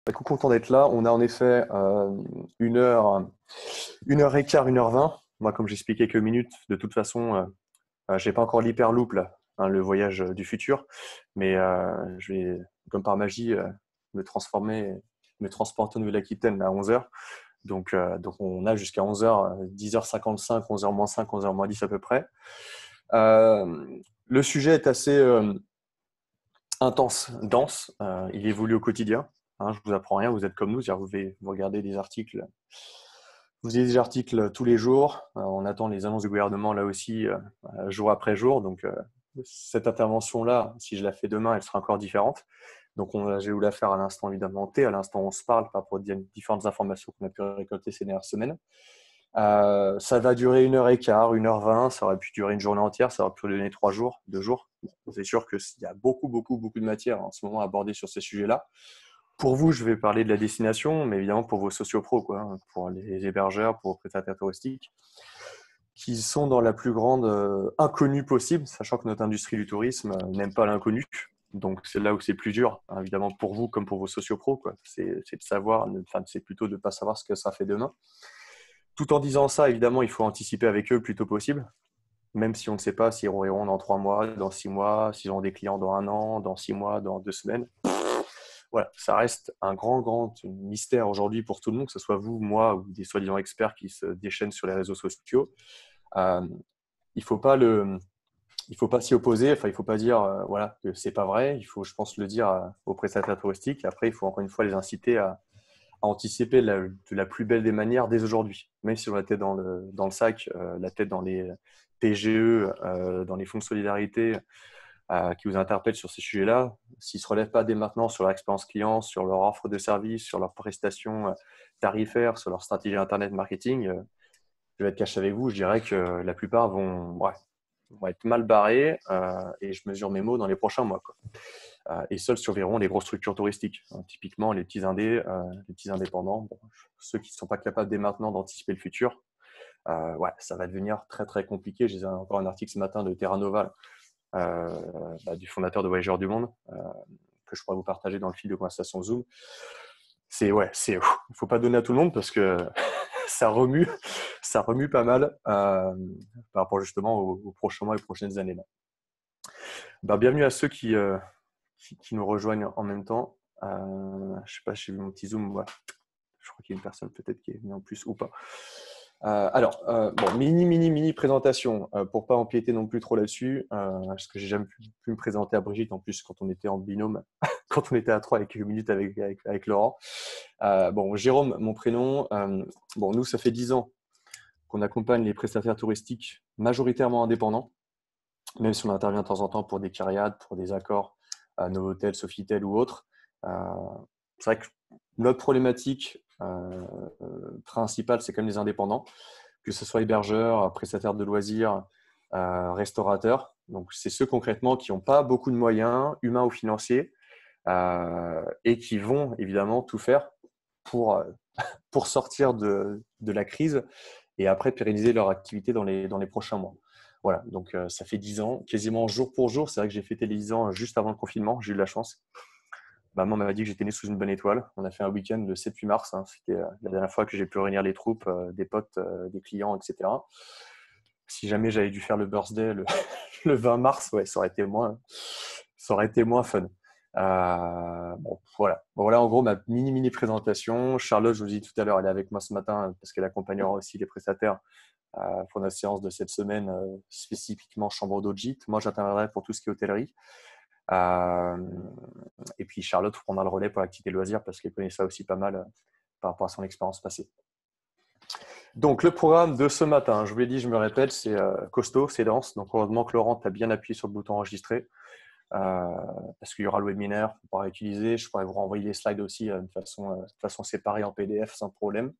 Écoute, content d'être là. On a en effet une heure, une heure et quart, 1h20. Moi, comme j'expliquais quelques minutes, de toute façon, j'ai pas encore l'hyperloop là, hein, le voyage du futur, mais je vais, comme par magie, me transporter en Nouvelle-Aquitaine à 11h. Donc on a jusqu'à 11h, 10h55, 11h moins 5, 11h moins 10 à peu près. Euh, le sujet est assez intense, dense. Il évolue au quotidien. Hein, je vous apprends rien, vous êtes comme nous, vous regardez des articles, vous lisez des articles tous les jours. On attend les annonces du gouvernement là aussi, jour après jour. Donc cette intervention-là, si je la fais demain, elle sera encore différente. Donc je vais vous la faire à l'instant évidemment T, à l'instant où on se parle par rapport aux différentes informations qu'on a pu récolter ces dernières semaines. Ça va durer 1h15, 1h20, ça aurait pu durer une journée entière, ça aurait pu durer 3 jours, 2 jours. C'est sûr qu'il y a beaucoup, beaucoup, beaucoup de matière en ce moment à aborder sur ces sujets-là. Pour vous, je vais parler de la destination, mais évidemment pour vos sociopros, quoi, hein, pour les hébergeurs, pour vos prestataires touristiques, qui sont dans la plus grande inconnue possible, sachant que notre industrie du tourisme n'aime pas l'inconnu. Donc c'est là où c'est plus dur, hein, évidemment pour vous comme pour vos sociopros, quoi. C'est de savoir, enfin c'est plutôt de ne pas savoir ce que ça fait demain. Tout en disant ça, évidemment, il faut anticiper avec eux le plus tôt possible, même si on ne sait pas s'ils rouvriront dans 3 mois, dans 6 mois, s'ils ont des clients dans 1 an, dans 6 mois, dans 2 semaines. Voilà, ça reste un grand, grand mystère aujourd'hui pour tout le monde, que ce soit vous, moi ou des soi-disant experts qui se déchaînent sur les réseaux sociaux. Euh, il faut pas le, il faut pas s'y opposer. Enfin, il faut pas dire voilà que c'est pas vrai. Il faut, je pense, le dire aux prestataires touristiques. Après, il faut encore une fois les inciter à anticiper de la plus belle des manières dès aujourd'hui. Même si on a la tête dans le sac, la tête dans les PGE, dans les fonds de solidarité, qui vous interpellent sur ces sujets-là, s'ils ne se relèvent pas dès maintenant sur leur expérience client, sur leur offre de service, sur leurs prestations tarifaires, sur leur stratégie Internet marketing, je vais être cash avec vous, je dirais que la plupart vont être mal barrés et je mesure mes mots dans les prochains mois, quoi. Et seuls survivront les grosses structures touristiques, hein, typiquement les petits les petits indépendants, bon, ceux qui ne sont pas capables dès maintenant d'anticiper le futur. Ouais, ça va devenir très très compliqué. J'ai encore un article ce matin de Terra Nova, du fondateur de Voyageurs du Monde, que je pourrais vous partager dans le fil de conversation Zoom. Il faut pas donner à tout le monde parce que ça remue, ça remue pas mal par rapport justement aux prochains mois et aux prochaines années là. Bienvenue à ceux qui nous rejoignent en même temps. Je sais pas, j'ai vu mon petit zoom. Ouais. Je crois qu'il y a une personne peut-être qui est venue en plus ou pas. Bon, mini présentation pour pas empiéter non plus trop là-dessus, parce que j'ai jamais pu me présenter à Brigitte en plus quand on était en binôme, quand on était à 3 avec quelques minutes avec Laurent. Bon, Jérôme, mon prénom. Bon, nous, ça fait 10 ans qu'on accompagne les prestataires touristiques majoritairement indépendants, même si on intervient de temps en temps pour des cariades, pour des accords, Novotel, Sofitel ou autres. Euh, c'est vrai que notre problématique principale, c'est quand même les indépendants, que ce soit hébergeurs, prestataires de loisirs, restaurateurs. Donc, c'est ceux concrètement qui n'ont pas beaucoup de moyens, humains ou financiers, et qui vont évidemment tout faire pour, pour sortir de la crise et après pérenniser leur activité dans les prochains mois. Voilà, donc ça fait 10 ans, quasiment jour pour jour. C'est vrai que j'ai fêté les 10 ans juste avant le confinement, j'ai eu de la chance. Maman m'a dit que j'étais né sous une bonne étoile. On a fait un week-end le 7-8 mars. Hein. C'était la dernière fois que j'ai pu réunir les troupes, des potes, des clients, etc. Si jamais j'avais dû faire le birthday le 20 mars, ouais, ça aurait été moins fun. Bon, voilà. Bon, voilà en gros ma mini présentation. Charlotte, je vous dis tout à l'heure, elle est avec moi ce matin parce qu'elle accompagnera aussi les prestataires pour notre séance de cette semaine, spécifiquement chambre d'eau de gîte. Moi, j'interviendrai pour tout ce qui est hôtellerie. Euh, et puis Charlotte prendra le relais pour l'activité loisir parce qu'elle connaît ça aussi pas mal par rapport à son expérience passée. Donc le programme de ce matin, je vous l'ai dit, je me répète, c'est costaud, c'est dense. Donc heureusement que Laurent a bien appuyé sur le bouton enregistrer parce qu'il y aura le webinaire qu'on pourra utiliser. Je pourrais vous renvoyer les slides aussi de façon séparée en PDF sans problème.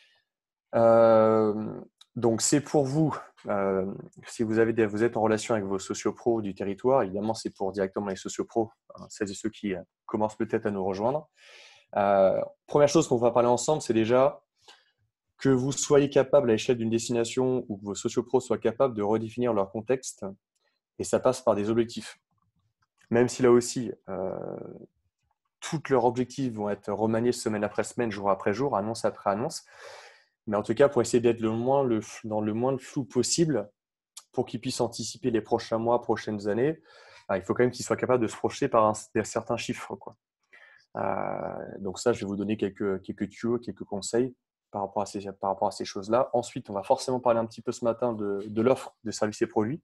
Donc c'est pour vous, si vous êtes en relation avec vos sociopros du territoire, évidemment c'est pour directement les sociopros, hein, celles et ceux qui commencent peut-être à nous rejoindre. Première chose qu'on va parler ensemble, c'est déjà que vous soyez capable à l'échelle d'une destination ou que vos sociopros soient capables de redéfinir leur contexte, et ça passe par des objectifs. Même si là aussi, tous leurs objectifs vont être remaniés semaine après semaine, jour après jour, annonce après annonce. Mais en tout cas, pour essayer d'être dans le moins de flou possible, pour qu'ils puissent anticiper les prochains mois, prochaines années, il faut quand même qu'ils soient capables de se projeter par certains chiffres, quoi. Donc ça, je vais vous donner quelques tuyaux, quelques conseils par rapport à ces choses-là. Ensuite, on va forcément parler un petit peu ce matin de l'offre de services et produits.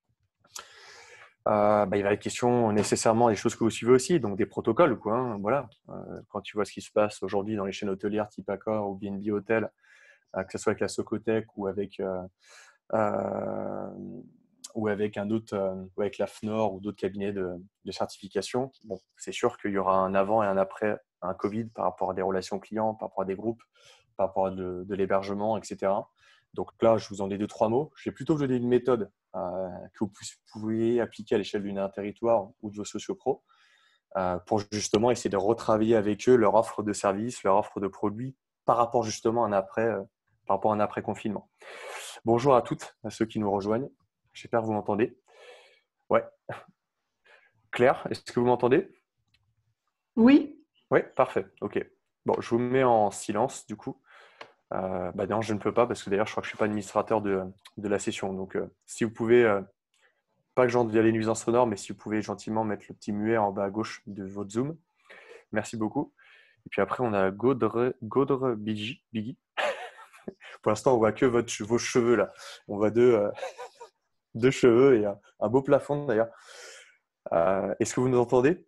Il va être question nécessairement des choses que vous suivez aussi, donc des protocoles, quoi, hein, voilà. Quand tu vois ce qui se passe aujourd'hui dans les chaînes hôtelières type Accor ou BNB Hotel, que ce soit avec la Socotec ou avec un autre, ou avec la FNOR ou d'autres cabinets de certification. Bon, c'est sûr qu'il y aura un avant et un après un Covid par rapport à des relations clients, par rapport à des groupes, par rapport à de l'hébergement, etc. Donc là, je vous en ai 2-3 mots. Je vais plutôt vous donner une méthode que vous pouvez appliquer à l'échelle d'un territoire ou de vos sociopros pour justement essayer de retravailler avec eux leur offre de services, leur offre de produits par rapport justement à un après-confinement. Bonjour à toutes, à ceux qui nous rejoignent. J'espère que vous m'entendez. Ouais. Claire, est-ce que vous m'entendez? Oui, Oui, parfait. OK. Bon, je vous mets en silence du coup. Non, je ne peux pas parce que d'ailleurs, je crois que je ne suis pas administrateur de la session. Donc, si vous pouvez, pas que j'entre via les nuisances sonores, mais si vous pouvez gentiment mettre le petit muet en bas à gauche de votre Zoom. Merci beaucoup. Et puis après, on a Gaudre Biggie. Pour l'instant, on voit que vos cheveux là. On voit deux cheveux et un beau plafond d'ailleurs. Est-ce que vous nous entendez?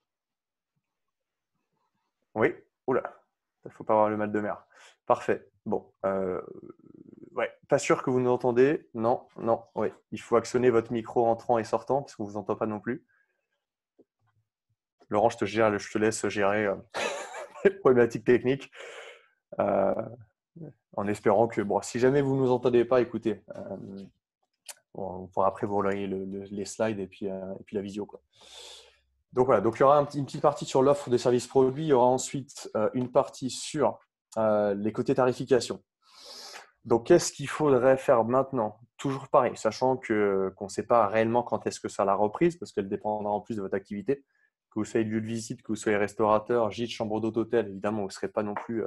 Oui. Oula, il ne faut pas avoir le mal de mer. Parfait. Bon. Ouais, pas sûr que vous nous entendez. Non, non, oui. Il faut actionner votre micro entrant et sortant parce qu'on ne vous entend pas non plus. Laurent, je te laisse gérer les problématiques techniques. Euh, En espérant que, bon, si jamais vous ne nous entendez pas, écoutez, on pourra après vous relayer les slides et puis la visio, quoi. Donc voilà, donc il y aura une petite partie sur l'offre de services produits, il y aura ensuite une partie sur les côtés tarification. Donc qu'est-ce qu'il faudrait faire maintenant? Toujours pareil, sachant qu'on ne sait pas réellement quand est-ce que ça la reprise, parce qu'elle dépendra en plus de votre activité. Que vous soyez lieu de visite, que vous soyez restaurateur, gîte, chambre d'hôte, hôtel, évidemment, vous ne serez pas non plus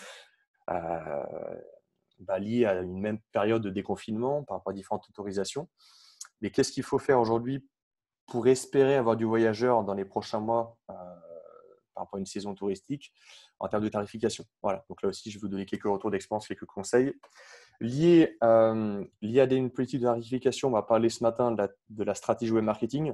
lié à une même période de déconfinement par rapport à différentes autorisations. Mais qu'est-ce qu'il faut faire aujourd'hui pour espérer avoir du voyageur dans les prochains mois par rapport à une saison touristique en termes de tarification? Voilà, donc là aussi, je vais vous donner quelques retours d'expérience, quelques conseils. Lié à une politique de tarification, on va parler ce matin de la stratégie web marketing.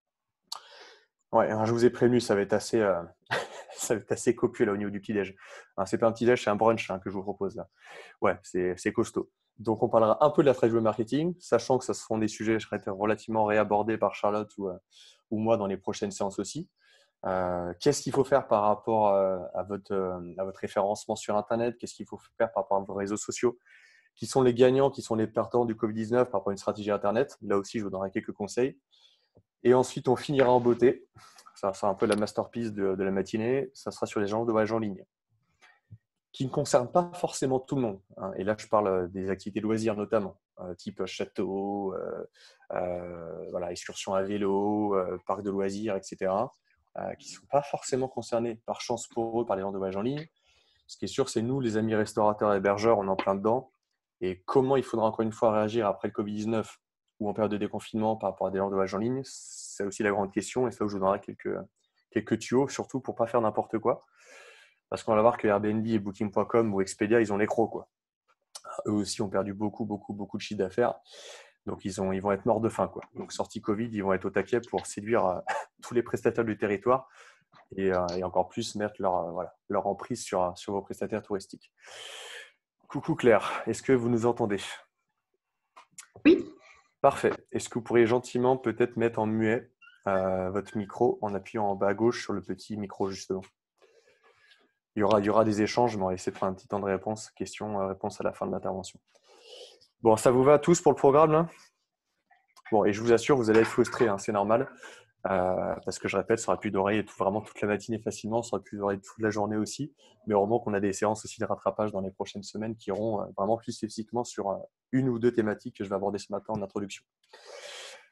Ouais, alors je vous ai prévenu, ça va être assez, ça va être assez copieux là, au niveau du petit-déj. Ce n'est pas un petit-déj, c'est un brunch que je vous propose là. Ouais, c'est costaud. Donc, on parlera un peu de la stratégie web marketing, sachant que ce seront des sujets qui seront relativement réabordés par Charlotte ou moi dans les prochaines séances aussi. Qu'est-ce qu'il faut faire par rapport à votre référencement sur Internet? Qu'est-ce qu'il faut faire par rapport à vos réseaux sociaux? Qui sont les gagnants, qui sont les perdants du Covid-19 par rapport à une stratégie Internet? Là aussi, je vous donnerai quelques conseils. Et ensuite, on finira en beauté. Ça sera un peu la masterpiece de la matinée. Ça sera sur les agences de voyage en ligne, qui ne concernent pas forcément tout le monde, hein. Et là, je parle des activités loisirs notamment, type château, voilà, excursion à vélo, parc de loisirs, etc., qui ne sont pas forcément concernés, par chance pour eux, par les gens de voyage en ligne. Ce qui est sûr, c'est nous, les amis restaurateurs et hébergeurs, on est en plein dedans. Et comment il faudra encore une fois réagir après le Covid-19 ou en période de déconfinement par rapport à des gens de voyage en ligne, c'est aussi la grande question. Et c'est là où je vous donnerai quelques tuyaux, surtout pour ne pas faire n'importe quoi. Parce qu'on va voir que Airbnb et Booking.com ou Expedia, ils ont les crocs, quoi. Eux aussi ont perdu beaucoup de chiffre d'affaires. Donc, ils vont être morts de faim, quoi. Donc, sortie Covid, ils vont être au taquet pour séduire tous les prestataires du territoire et encore plus mettre leur emprise sur vos prestataires touristiques. Coucou Claire, est-ce que vous nous entendez? oui. Parfait. Est-ce que vous pourriez gentiment peut-être mettre en muet votre micro en appuyant en bas à gauche sur le petit micro, justement? Il y aura des échanges, mais on va essayer de faire un petit temps de réponse, questions-réponses à la fin de l'intervention. Bon, ça vous va tous pour le programme là? Bon, et je vous assure, vous allez être frustrés, hein, c'est normal, parce que je répète, ça aura plus d'oreilles vraiment toute la matinée facilement, ça aura plus d'oreilles toute la journée aussi, mais heureusement qu'on a des séances aussi de rattrapage dans les prochaines semaines qui iront vraiment plus spécifiquement sur une ou deux thématiques que je vais aborder ce matin en introduction.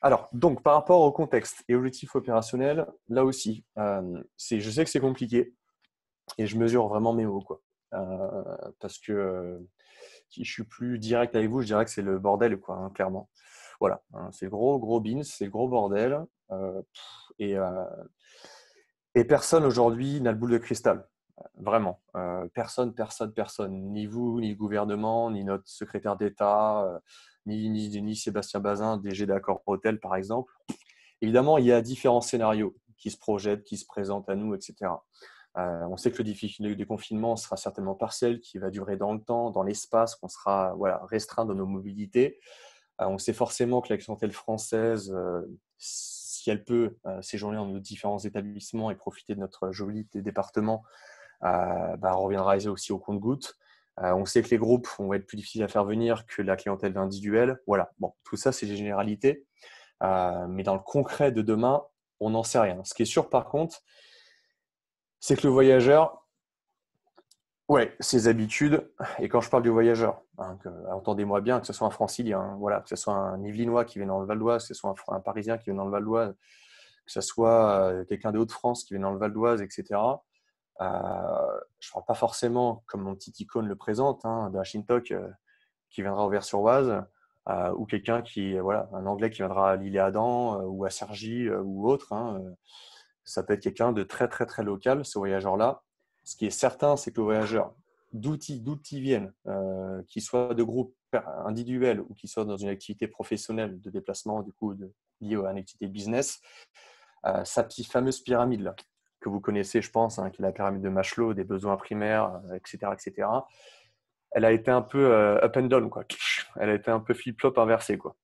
Alors, donc, par rapport au contexte et objectif opérationnel, là aussi, je sais que c'est compliqué et je mesure vraiment mes mots, quoi. Parce que si je suis plus direct avec vous, je dirais que c'est le bordel, quoi, hein, clairement. Voilà, hein, c'est le gros, gros beans, c'est le gros bordel. Et, euh, et personne aujourd'hui n'a le boule de cristal. Vraiment. Personne, personne, personne. Ni vous, ni le gouvernement, ni notre secrétaire d'État, ni Sébastien Bazin, DG d'Accor Hôtel, par exemple. Évidemment, il y a différents scénarios qui se projettent, qui se présentent à nous, etc. On sait que le déconfinement sera certainement partiel, qui va durer dans le temps, dans l'espace, qu'on sera restreint dans nos mobilités. On sait forcément que la clientèle française, si elle peut séjourner dans nos différents établissements et profiter de notre joli département, reviendra aussi au compte-gouttes. On sait que les groupes vont être plus difficiles à faire venir que la clientèle individuelle. Voilà, bon, tout ça, c'est des généralités. Mais dans le concret de demain, on n'en sait rien. Ce qui est sûr, par contre, c'est que le voyageur, ouais, ses habitudes, et quand je parle du voyageur, entendez-moi bien, que ce soit un francilien, hein, voilà, que ce soit un Yvelinois qui vient dans le Val d'Oise, que ce soit un Parisien qui vient dans le Val d'Oise, que ce soit quelqu'un de Hauts-de-France qui vient dans le Val d'Oise, etc. Je ne parle pas forcément, comme mon petit icône le présente, hein, d'un Shintok qui viendra au Vers-sur-Oise, ou quelqu'un un Anglais qui viendra à l'Île-et-Adam ou à Cergy ou autre. Hein, ça peut être quelqu'un de très, très, très local, ce voyageur-là. Ce qui est certain, c'est que le voyageur, d'où il vienne, qu'il soit de groupe individuel ou qu'il soit dans une activité professionnelle de déplacement, du coup, liée à une activité business, sa petite fameuse pyramide là, que vous connaissez, je pense, hein, qui est la pyramide de Maslow, des besoins primaires, etc., etc., elle a été un peu up and down, quoi. Elle a été un peu flip-flop inversée, quoi.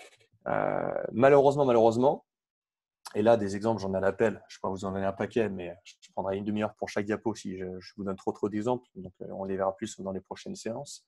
Malheureusement, et là, des exemples, j'en ai à l'appel. Je ne vais pas vous en donner un paquet, mais je prendrai une demi-heure pour chaque diapo si je vous donne trop d'exemples. Donc, on les verra plus dans les prochaines séances.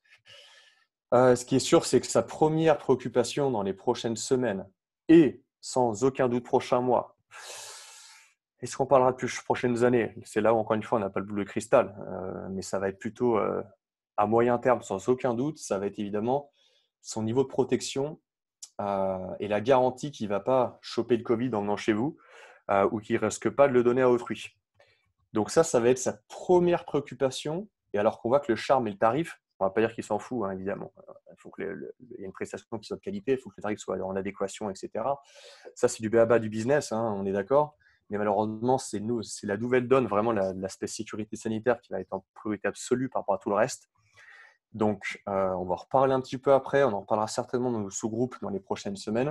Ce qui est sûr, c'est que sa première préoccupation dans les prochaines semaines et sans aucun doute prochains mois, est-ce qu'on parlera de plus prochaines années? C'est là où, encore une fois, on n'a pas le boule de cristal, mais ça va être plutôt à moyen terme, sans aucun doute, ça va être évidemment son niveau de protection et la garantie qu'il ne va pas choper le Covid en venant chez vous ou qu'il ne risque pas de le donner à autrui. Donc ça va être sa première préoccupation. Et alors qu'on voit que le charme et le tarif, on ne va pas dire qu'il s'en fout, hein, évidemment. Il faut qu'il y ait une prestation qui soit de qualité, il faut que le tarif soit en adéquation, etc. Ça, c'est du b.a.-ba du business, hein, on est d'accord. Mais malheureusement, c'est la nouvelle donne, vraiment l'aspect sécurité sanitaire qui va être en priorité absolue par rapport à tout le reste. Donc, on va en reparler un petit peu après. On en reparlera certainement dans nos sous-groupes dans les prochaines semaines.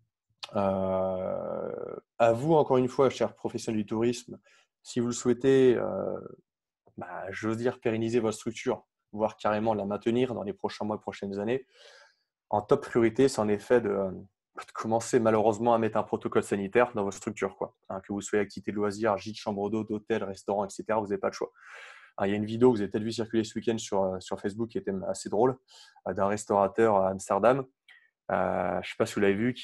À vous, encore une fois, chers professionnels du tourisme, si vous le souhaitez, j'ose dire pérenniser votre structure, voire carrément la maintenir dans les prochains mois, prochaines années. En top priorité, c'est en effet de commencer malheureusement à mettre un protocole sanitaire dans vos structures. Quoi. Hein, que vous soyez activité de loisirs, gîte, chambre d'eau, d'hôtel, restaurant, etc., vous n'avez pas le choix. Il y a une vidéo que vous avez peut-être vu circuler ce week-end sur Facebook qui était assez drôle, d'un restaurateur à Amsterdam. Je ne sais pas si vous l'avez vu,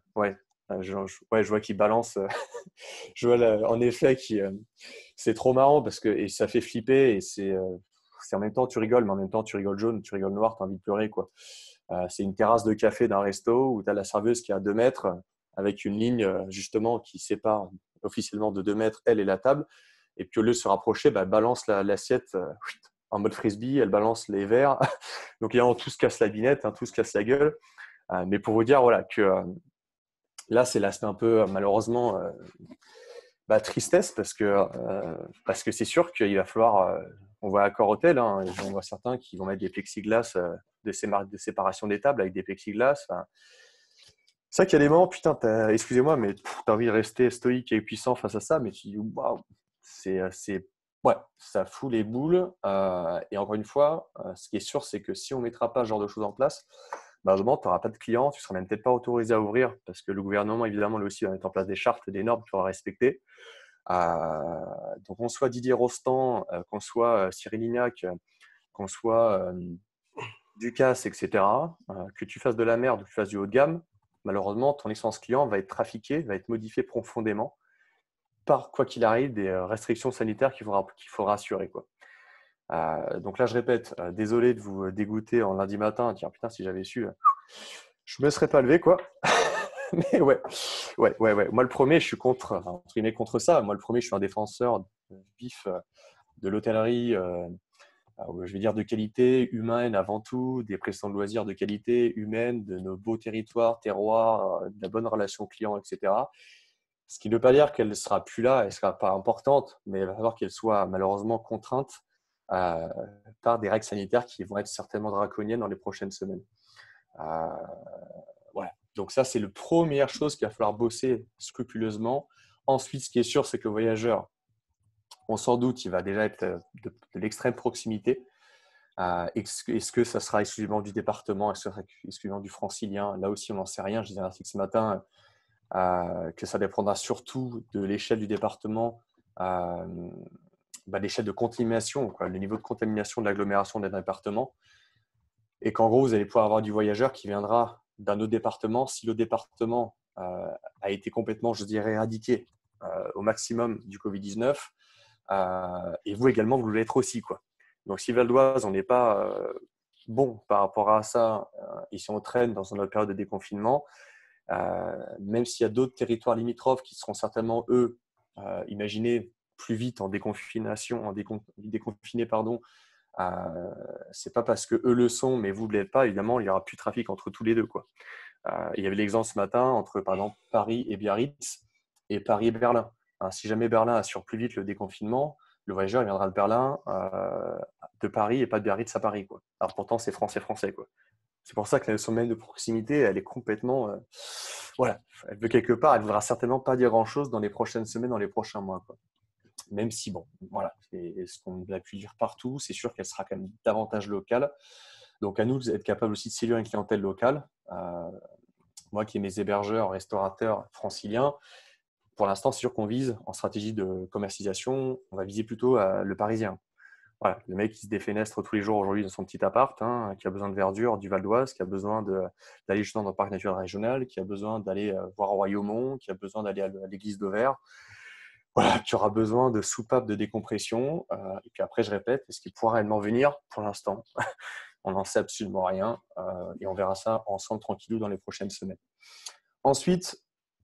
je vois qu'il balance. Je vois en effet c'est trop marrant parce que et ça fait flipper et c'est en même temps tu rigoles, mais en même temps tu rigoles jaune, tu rigoles noir, tu as envie de pleurer, quoi. C'est une terrasse de café d'un resto où tu as la serveuse qui est à 2 mètres avec une ligne justement qui sépare officiellement de 2 mètres elle et la table. Et puis au lieu de se rapprocher, elle balance l'assiette en mode frisbee, elle balance les verres. Donc évidemment, tout se casse la binette, hein, tout se casse la gueule. Mais pour vous dire voilà, que là, c'est l'aspect un peu malheureusement tristesse parce que c'est sûr qu'il va falloir. On voit Accor Hôtel, hein, on voit certains qui vont mettre des plexiglas de séparation des tables avec des plexiglas. Enfin, c'est ça qu'il y a des moments, putain, excusez-moi, mais tu as envie de rester stoïque et puissant face à ça, mais tu dis, waouh, ouais, ça fout les boules. Et encore une fois, ce qui est sûr, c'est que si on ne mettra pas ce genre de choses en place, malheureusement, tu n'auras pas de clients, tu ne seras même peut-être pas autorisé à ouvrir parce que le gouvernement, évidemment, lui aussi, va mettre en place des chartes, des normes qu'il faudra respecter. Donc, qu'on soit Didier Rostand, qu'on soit Cyril Lignac, qu'on soit Ducasse, etc., que tu fasses de la merde ou que tu fasses du haut de gamme, malheureusement, ton expérience client va être trafiquée, va être modifiée profondément par, quoi qu'il arrive, des restrictions sanitaires qu'il faudra assurer, quoi. Donc là, je répète, désolé de vous dégoûter en lundi matin, dire putain, si j'avais su, je ne me serais pas levé, quoi. Mais ouais. Moi, le premier, je suis entre guillemets, contre ça. Moi, le premier, je suis un défenseur vif de l'hôtellerie, je vais dire de qualité, humaine avant tout, des prestations de loisirs de qualité, humaine, de nos beaux territoires, terroirs, de la bonne relation client, etc. Ce qui ne veut pas dire qu'elle ne sera plus là, elle ne sera pas importante, mais il va falloir qu'elle soit malheureusement contrainte euh, par des règles sanitaires qui vont être certainement draconiennes dans les prochaines semaines. Euh, voilà. Donc ça, c'est la première chose qu'il va falloir bosser scrupuleusement. Ensuite, ce qui est sûr, c'est que le voyageur, on s'en doute, il va déjà être de l'extrême proximité. Est-ce que ça sera exclusivement du département, est-ce que ça sera exclusivement du francilien? Là aussi, on n'en sait rien. Je disais un article ce matin que ça dépendra surtout de l'échelle du département, l'échelle de contamination, quoi, le niveau de contamination de l'agglomération d'un département. Et qu'en gros, vous allez pouvoir avoir du voyageur qui viendra d'un autre département. Si le département a été complètement, je dirais, éradiqué au maximum du Covid-19, et vous également, vous voulez être aussi, quoi. Donc, si Val d'Oise, on n'est pas bon par rapport à ça, et si on traîne dans une période de déconfinement, même s'il y a d'autres territoires limitrophes qui seront certainement, eux, imaginez plus vite en déconfinés, pardon, c'est pas parce que eux le sont, mais vous ne l'êtes pas, évidemment, il n'y aura plus de trafic entre tous les deux, quoi. Il y avait l'exemple ce matin entre, par exemple, Paris et Biarritz et Paris et Berlin. Si jamais Berlin assure plus vite le déconfinement, le voyageur il viendra de Paris et pas de Biarritz à Paris, quoi. Alors pourtant, c'est français, quoi. C'est pour ça que la notion même de proximité, elle est complètement… voilà, elle veut quelque part, elle ne voudra certainement pas dire grand-chose dans les prochaines semaines, dans les prochains mois, quoi. Même si, bon, voilà, c'est ce qu'on a pu dire partout, c'est sûr qu'elle sera quand même davantage locale. Donc, à nous d'être capables aussi de séduire une clientèle locale. Moi qui ai mes hébergeurs, restaurateurs franciliens, pour l'instant, c'est sûr qu'on vise en stratégie de commercialisation, on va viser plutôt le parisien. Voilà, le mec qui se défenestre tous les jours aujourd'hui dans son petit appart, qui a besoin de verdure du Val d'Oise, qui a besoin d'aller justement dans le parc naturel régional, qui a besoin d'aller voir Royaumont, qui a besoin d'aller à l'église d'Auvers. Voilà, qui aura besoin de soupapes de décompression. Et puis après, je répète, est-ce qu'il pourra réellement venir? Pour l'instant, on n'en sait absolument rien. Et on verra ça ensemble tranquillou dans les prochaines semaines. Ensuite,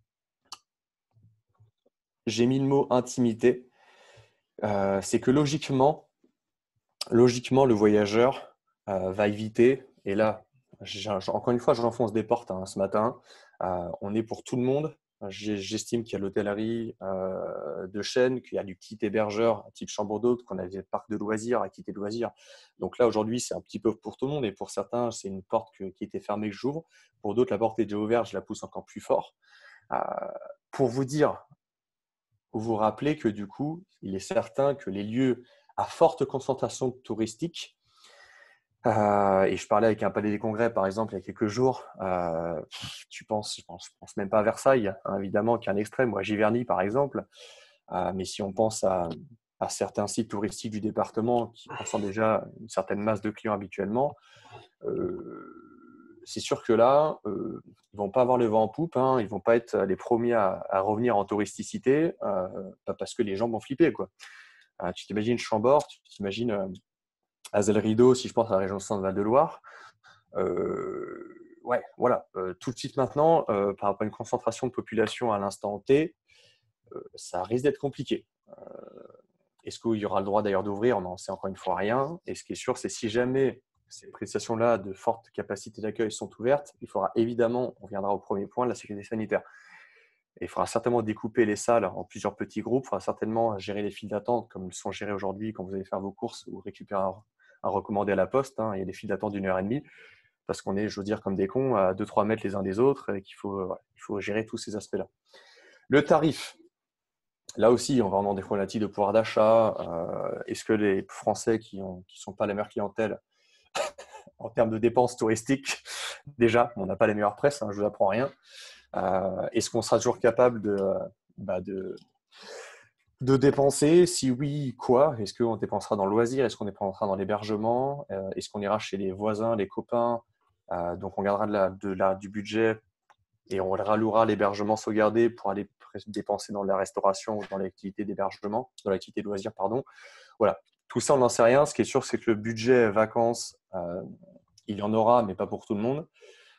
j'ai mis le mot intimité. C'est que logiquement, le voyageur va éviter, et là, encore une fois, j'enfonce des portes ce matin, on est pour tout le monde. J'estime qu'il y a l'hôtellerie de chaîne, qu'il y a du petit hébergeur type chambre d'hôte, qu'on a des parcs de loisirs, activités de loisirs. Donc là, aujourd'hui, c'est un petit peu pour tout le monde, et pour certains, c'est une porte qui était fermée que j'ouvre. Pour d'autres, la porte est déjà ouverte, je la pousse encore plus fort. Pour vous rappeler que du coup, il est certain que les lieux à forte concentration touristique, et je parlais avec un palais des congrès par exemple il y a quelques jours, je pense même pas à Versailles, évidemment, qui est un extrême, ou à Giverny par exemple, mais si on pense à certains sites touristiques du département qui concentrent déjà une certaine masse de clients habituellement, c'est sûr que là, ils ne vont pas avoir le vent en poupe, ils ne vont pas être les premiers à revenir en touristicité, parce que les gens vont flipper, quoi. Tu t'imagines Chambord, tu t'imagines Azel Rideau, si je pense à la région Centre-Val-de-Loire. Ouais, voilà. Tout de suite maintenant, par rapport à une concentration de population à l'instant T, ça risque d'être compliqué. Est-ce qu'il y aura le droit d'ailleurs d'ouvrir? On n'en sait encore une fois rien. Et ce qui est sûr, c'est si jamais ces prestations-là de forte capacité d'accueil sont ouvertes, il faudra évidemment, on viendra au premier point, la sécurité sanitaire. Et il faudra certainement découper les salles en plusieurs petits groupes. Il faudra certainement gérer les files d'attente comme ils sont gérés aujourd'hui quand vous allez faire vos courses ou récupérer un recommandé à la poste. Il y a des files d'attente d'1 heure et demie parce qu'on est, je veux dire, comme des cons à 2-3 mètres les uns des autres et qu'il faut gérer tous ces aspects-là. Le tarif, là aussi, on va avoir des problématiques de pouvoir d'achat. Est-ce que les Français qui sont pas la meilleure clientèle en termes de dépenses touristiques, déjà, on n'a pas les meilleures presses, je ne vous apprends rien. Est-ce qu'on sera toujours capable de dépenser? Si oui, quoi? Est-ce qu'on dépensera dans le loisir? Est-ce qu'on dépensera dans l'hébergement? Est-ce qu'on ira chez les voisins, les copains? Donc, on gardera du budget et on rallouera l'hébergement sauvegardé pour aller dépenser dans la restauration ou dans l'activité d'hébergement, dans l'activité de loisir, pardon. Voilà. Tout ça, on n'en sait rien. Ce qui est sûr, c'est que le budget vacances, il y en aura, mais pas pour tout le monde.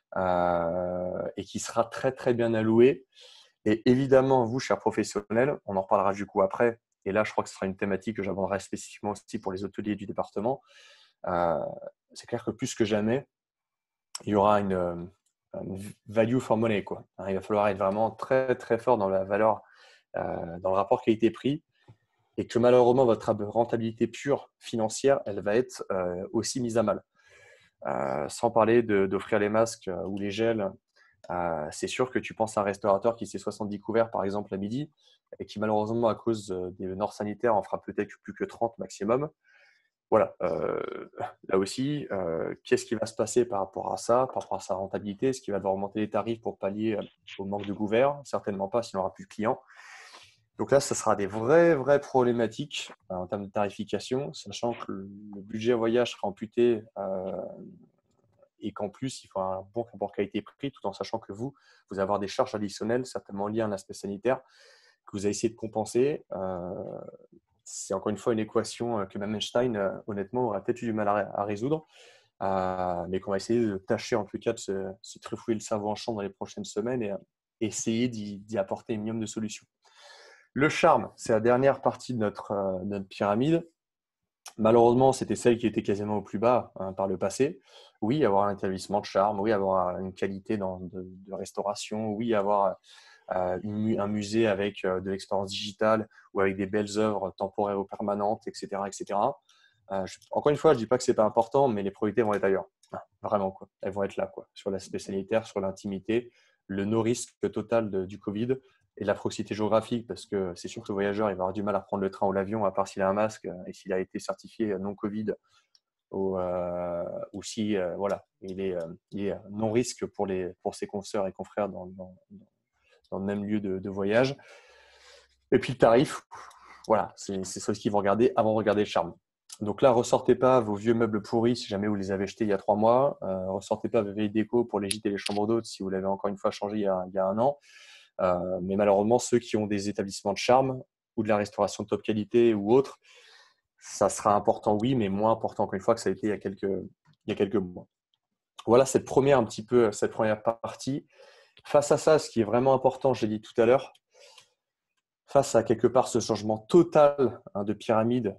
et qui sera très, très bien alloué. Et évidemment, vous, chers professionnels, on en reparlera du coup après. Et là, je crois que ce sera une thématique que j'aborderai spécifiquement aussi pour les hôteliers du département. Euh, c'est clair que plus que jamais, il y aura une value for money, quoi. Il va falloir être vraiment très, très fort dans la valeur, dans le rapport qualité-prix. Et que malheureusement, votre rentabilité pure financière, elle va être aussi mise à mal. Sans parler d'offrir les masques ou les gels. C'est sûr que tu penses à un restaurateur qui fait 70 couverts, par exemple, à midi, et qui, malheureusement, à cause des normes sanitaires, en fera peut-être plus que 30 maximum. Voilà. Là aussi, qu'est-ce qui va se passer par rapport à ça, par rapport à sa rentabilité? Est-ce qu'il va devoir augmenter les tarifs pour pallier au manque de couverts? Certainement pas, s'il n'aura plus de clients. Donc là, ce sera des vraies problématiques en termes de tarification, sachant que le budget voyage sera amputé et qu'en plus, il faut un bon rapport qualité-prix, tout en sachant que vous allez avoir des charges additionnelles, certainement liées à un aspect sanitaire, que vous allez essayer de compenser. C'est encore une fois une équation que même Einstein, honnêtement, aurait peut-être eu du mal à résoudre, mais qu'on va essayer de tâcher, en tout cas, de se trifouiller le cerveau en champ dans les prochaines semaines et essayer d'y apporter un minimum de solutions. Le charme, c'est la dernière partie de notre pyramide. Malheureusement, c'était celle qui était quasiment au plus bas par le passé. Oui, avoir un établissement de charme, oui, avoir une qualité de restauration, oui, avoir un musée avec de l'expérience digitale ou avec des belles œuvres temporaires ou permanentes, etc. etc. Encore une fois, je ne dis pas que ce n'est pas important, mais les priorités vont être ailleurs. Vraiment, quoi. Elles vont être là, quoi. Sur l'aspect sanitaire, sur l'intimité, le no-risque total du Covid et la proximité géographique, parce que c'est sûr que le voyageur il va avoir du mal à prendre le train ou l'avion, à part s'il a un masque et s'il a été certifié non-Covid ou si voilà, il est non-risque pour ses consoeurs et confrères dans le même lieu de voyage. Et puis le tarif, voilà, c'est ce qu'ils vont regarder avant de regarder le charme. Donc là, ressortez pas vos vieux meubles pourris si jamais vous les avez achetés il y a 3 mois. Ressortez pas vos vieilles décos pour les gîtes et les chambres d'hôtes si vous l'avez encore une fois changé il y a 1 an. Mais malheureusement, ceux qui ont des établissements de charme ou de la restauration de top qualité ou autre, ça sera important, oui, mais moins important encore une fois que ça a été il y a quelques mois. Voilà cette première partie. Face à ça, ce qui est vraiment important, je l'ai dit tout à l'heure, face à quelque part ce changement total de pyramide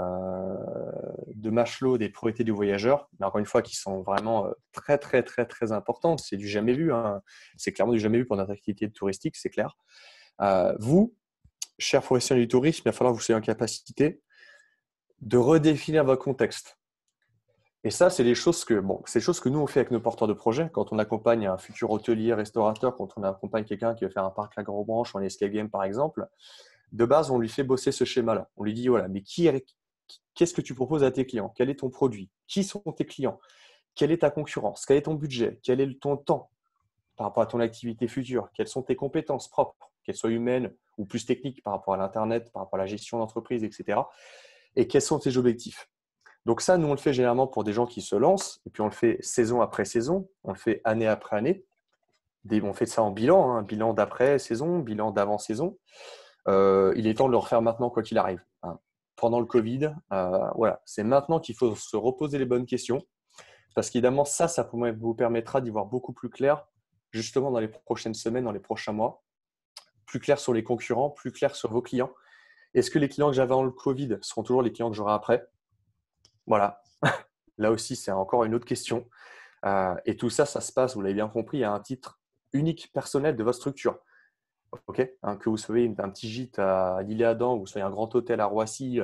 de Maslow des priorités du voyageur, mais encore une fois qui sont vraiment très importantes, c'est du jamais vu, hein. C'est clairement du jamais vu pour notre activité touristique, c'est clair. Vous, chers professionnels du tourisme, il va falloir que vous soyez en capacité de redéfinir votre contexte. Et ça, c'est des choses que nous, on fait avec nos porteurs de projets. Quand on accompagne un futur hôtelier, restaurateur, quand on accompagne quelqu'un qui veut faire un parc à Gros Branche ou un escape game, par exemple, de base, on lui fait bosser ce schéma-là. On lui dit, voilà, mais qu'est-ce que tu proposes à tes clients? Quel est ton produit? Qui sont tes clients? Quelle est ta concurrence? Quel est ton budget? Quel est ton temps par rapport à ton activité future? Quelles sont tes compétences propres, qu'elles soient humaines ou plus techniques par rapport à l'Internet, par rapport à la gestion d'entreprise, etc. Et quels sont tes objectifs? Donc ça, nous, on le fait généralement pour des gens qui se lancent, et puis on le fait saison après saison, on le fait année après année. On fait ça en bilan, hein, bilan d'après-saison, bilan d'avant-saison. Il est temps de le refaire maintenant, quoi qu'il arrive. Hein. Pendant le Covid, voilà, c'est maintenant qu'il faut se reposer les bonnes questions, parce qu'évidemment, ça vous permettra d'y voir beaucoup plus clair, justement dans les prochaines semaines, dans les prochains mois, plus clair sur les concurrents, plus clair sur vos clients. Est-ce que les clients que j'avais avant le Covid seront toujours les clients que j'aurai après? Voilà. Là aussi, c'est encore une autre question. Et tout ça, ça se passe, vous l'avez bien compris, à un titre unique, personnel de votre structure. Okay, hein, que vous soyez un petit gîte à l'Île-et-Adam, que vous soyez un grand hôtel à Roissy,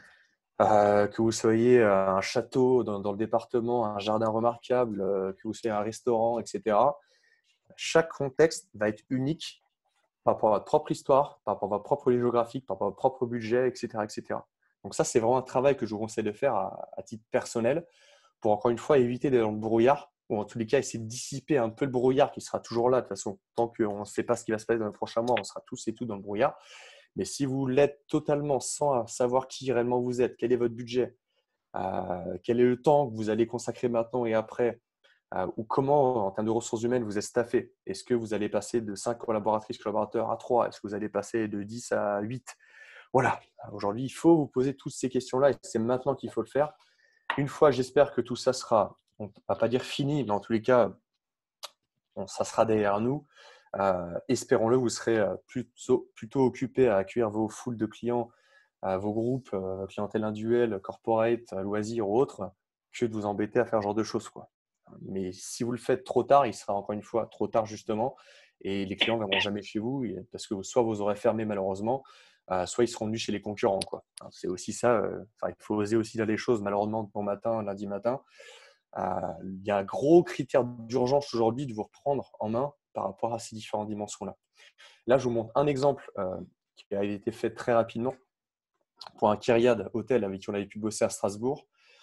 que vous soyez un château dans le département, un jardin remarquable, que vous soyez un restaurant, etc. Chaque contexte va être unique par rapport à votre propre histoire, par rapport à votre propre lieu géographique, par rapport à votre propre budget, etc. etc. Donc ça, c'est vraiment un travail que je vous conseille de faire à titre personnel pour, encore une fois, éviter d'être dans le brouillard ou en tous les cas, essayer de dissiper un peu le brouillard qui sera toujours là. De toute façon, tant qu'on ne sait pas ce qui va se passer dans les prochains mois, on sera tous et toutes dans le brouillard. Mais si vous l'êtes totalement sans savoir qui réellement vous êtes, quel est votre budget, quel est le temps que vous allez consacrer maintenant et après, ou comment, en termes de ressources humaines, vous êtes staffé. Est-ce que vous allez passer de 5 collaborateurs à 3? Est-ce que vous allez passer de 10 à 8? Voilà, aujourd'hui, il faut vous poser toutes ces questions-là et c'est maintenant qu'il faut le faire. Une fois, j'espère que tout ça sera, on ne va pas dire fini, mais en tous les cas, bon, ça sera derrière nous. Espérons-le, vous serez plutôt occupé à accueillir vos foules de clients, vos groupes, clientèle individuelle, corporate, loisirs ou autres, que de vous embêter à faire ce genre de choses, quoi. Mais si vous le faites trop tard, il sera encore une fois trop tard justement, et les clients ne viendront jamais chez vous parce que soit vous aurez fermé malheureusement, soit ils seront venus chez les concurrents, quoi. C'est aussi ça. Il faut oser aussi dire les choses. Malheureusement, bon matin, lundi matin, il y a un gros critère d'urgence aujourd'hui de vous reprendre en main par rapport à ces différentes dimensions-là. Là, je vous montre un exemple qui a été fait très rapidement pour un Kyriade hôtel avec qui on avait pu bosser à Strasbourg.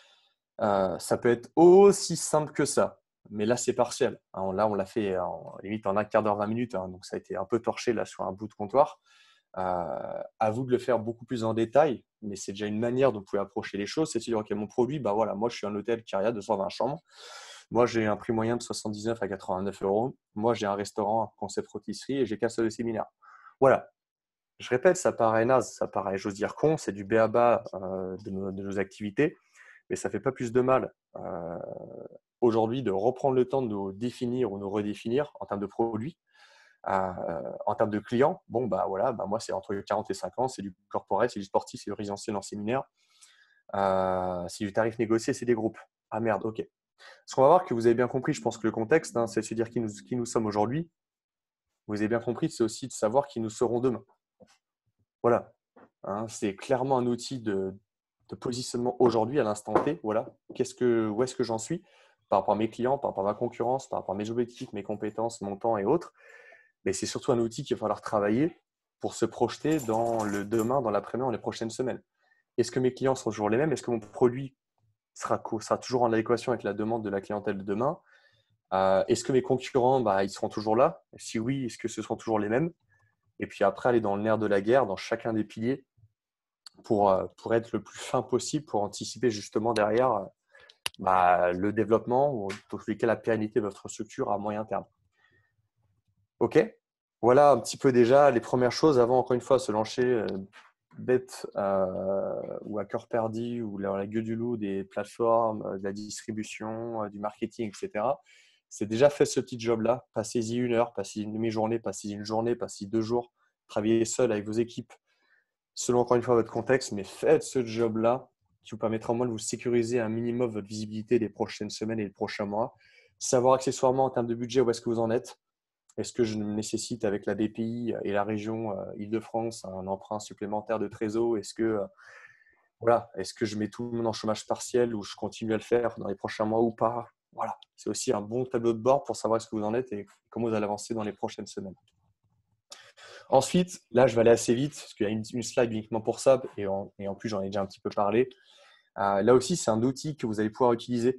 Ça peut être aussi simple que ça, mais là, c'est partiel. Là, on l'a fait limite en un quart d'heure, 20 minutes, donc ça a été un peu torché là sur un bout de comptoir. À vous de le faire beaucoup plus en détail, mais c'est déjà une manière dont vous pouvez approcher les choses. C'est de dire, OK, mon produit, bah voilà, moi, je suis un hôtel Kyriade de 120 chambres. Moi, j'ai un prix moyen de 79 à 89 euros. Moi, j'ai un restaurant, un concept rôtisserie et j'ai qu'un seul séminaire. Voilà. Je répète, ça paraît naze, ça paraît, j'ose dire, con, c'est du b.a.-ba de nos activités, mais ça ne fait pas plus de mal aujourd'hui de reprendre le temps de nous définir ou nous redéfinir en termes de produits. En termes de clients, bon, bah voilà, bah moi, c'est entre 40 et 50, c'est du corporate, c'est du sportif, c'est du résidentiel en séminaire, c'est du tarif négocié, c'est des groupes. Ah merde, ok. Ce qu'on va voir que vous avez bien compris, je pense que le contexte, c'est de se dire qui nous sommes aujourd'hui. Vous avez bien compris, c'est aussi de savoir qui nous serons demain. Voilà. C'est clairement un outil de positionnement aujourd'hui, à l'instant T. Voilà. Où est-ce que j'en suis par rapport à mes clients, par rapport à ma concurrence, par rapport à mes objectifs, mes compétences, mon temps et autres. Mais c'est surtout un outil qu'il va falloir travailler pour se projeter dans le demain, dans l'après-demain, dans les prochaines semaines. Est-ce que mes clients sont toujours les mêmes? Est-ce que mon produit sera toujours en adéquation avec la demande de la clientèle de demain? Est-ce que mes concurrents, ils seront toujours là? Si oui, est-ce que ce seront toujours les mêmes? Et puis après, aller dans le nerf de la guerre, dans chacun des piliers, pour être le plus fin possible, pour anticiper justement derrière le développement ou dans tous les cas la pérennité de votre structure à moyen terme. OK? Voilà un petit peu déjà les premières choses avant, encore une fois, se lancer bête ou à cœur perdu ou dans la gueule du loup des plateformes, de la distribution, du marketing, etc. C'est déjà fait ce petit job-là. Passez-y 1 heure, passez-y une demi-journée, passez-y une journée, passez-y 2 jours. Travaillez seul avec vos équipes selon encore une fois votre contexte, mais faites ce job-là qui vous permettra au moins de vous sécuriser un minimum votre visibilité des prochaines semaines et des prochains mois. Savoir accessoirement en termes de budget où est-ce que vous en êtes. Est-ce que je nécessite avec la BPI et la région Île-de-France un emprunt supplémentaire de trésor? Est-ce que je mets tout le monde en chômage partiel ou je continue à le faire dans les prochains mois ou pas? Voilà, c'est aussi un bon tableau de bord pour savoir ce que vous en êtes et comment vous allez avancer dans les prochaines semaines. Ensuite, là, je vais aller assez vite parce qu'il y a une slide uniquement pour ça et en plus, j'en ai déjà un petit peu parlé. Là aussi, c'est un outil que vous allez pouvoir utiliser.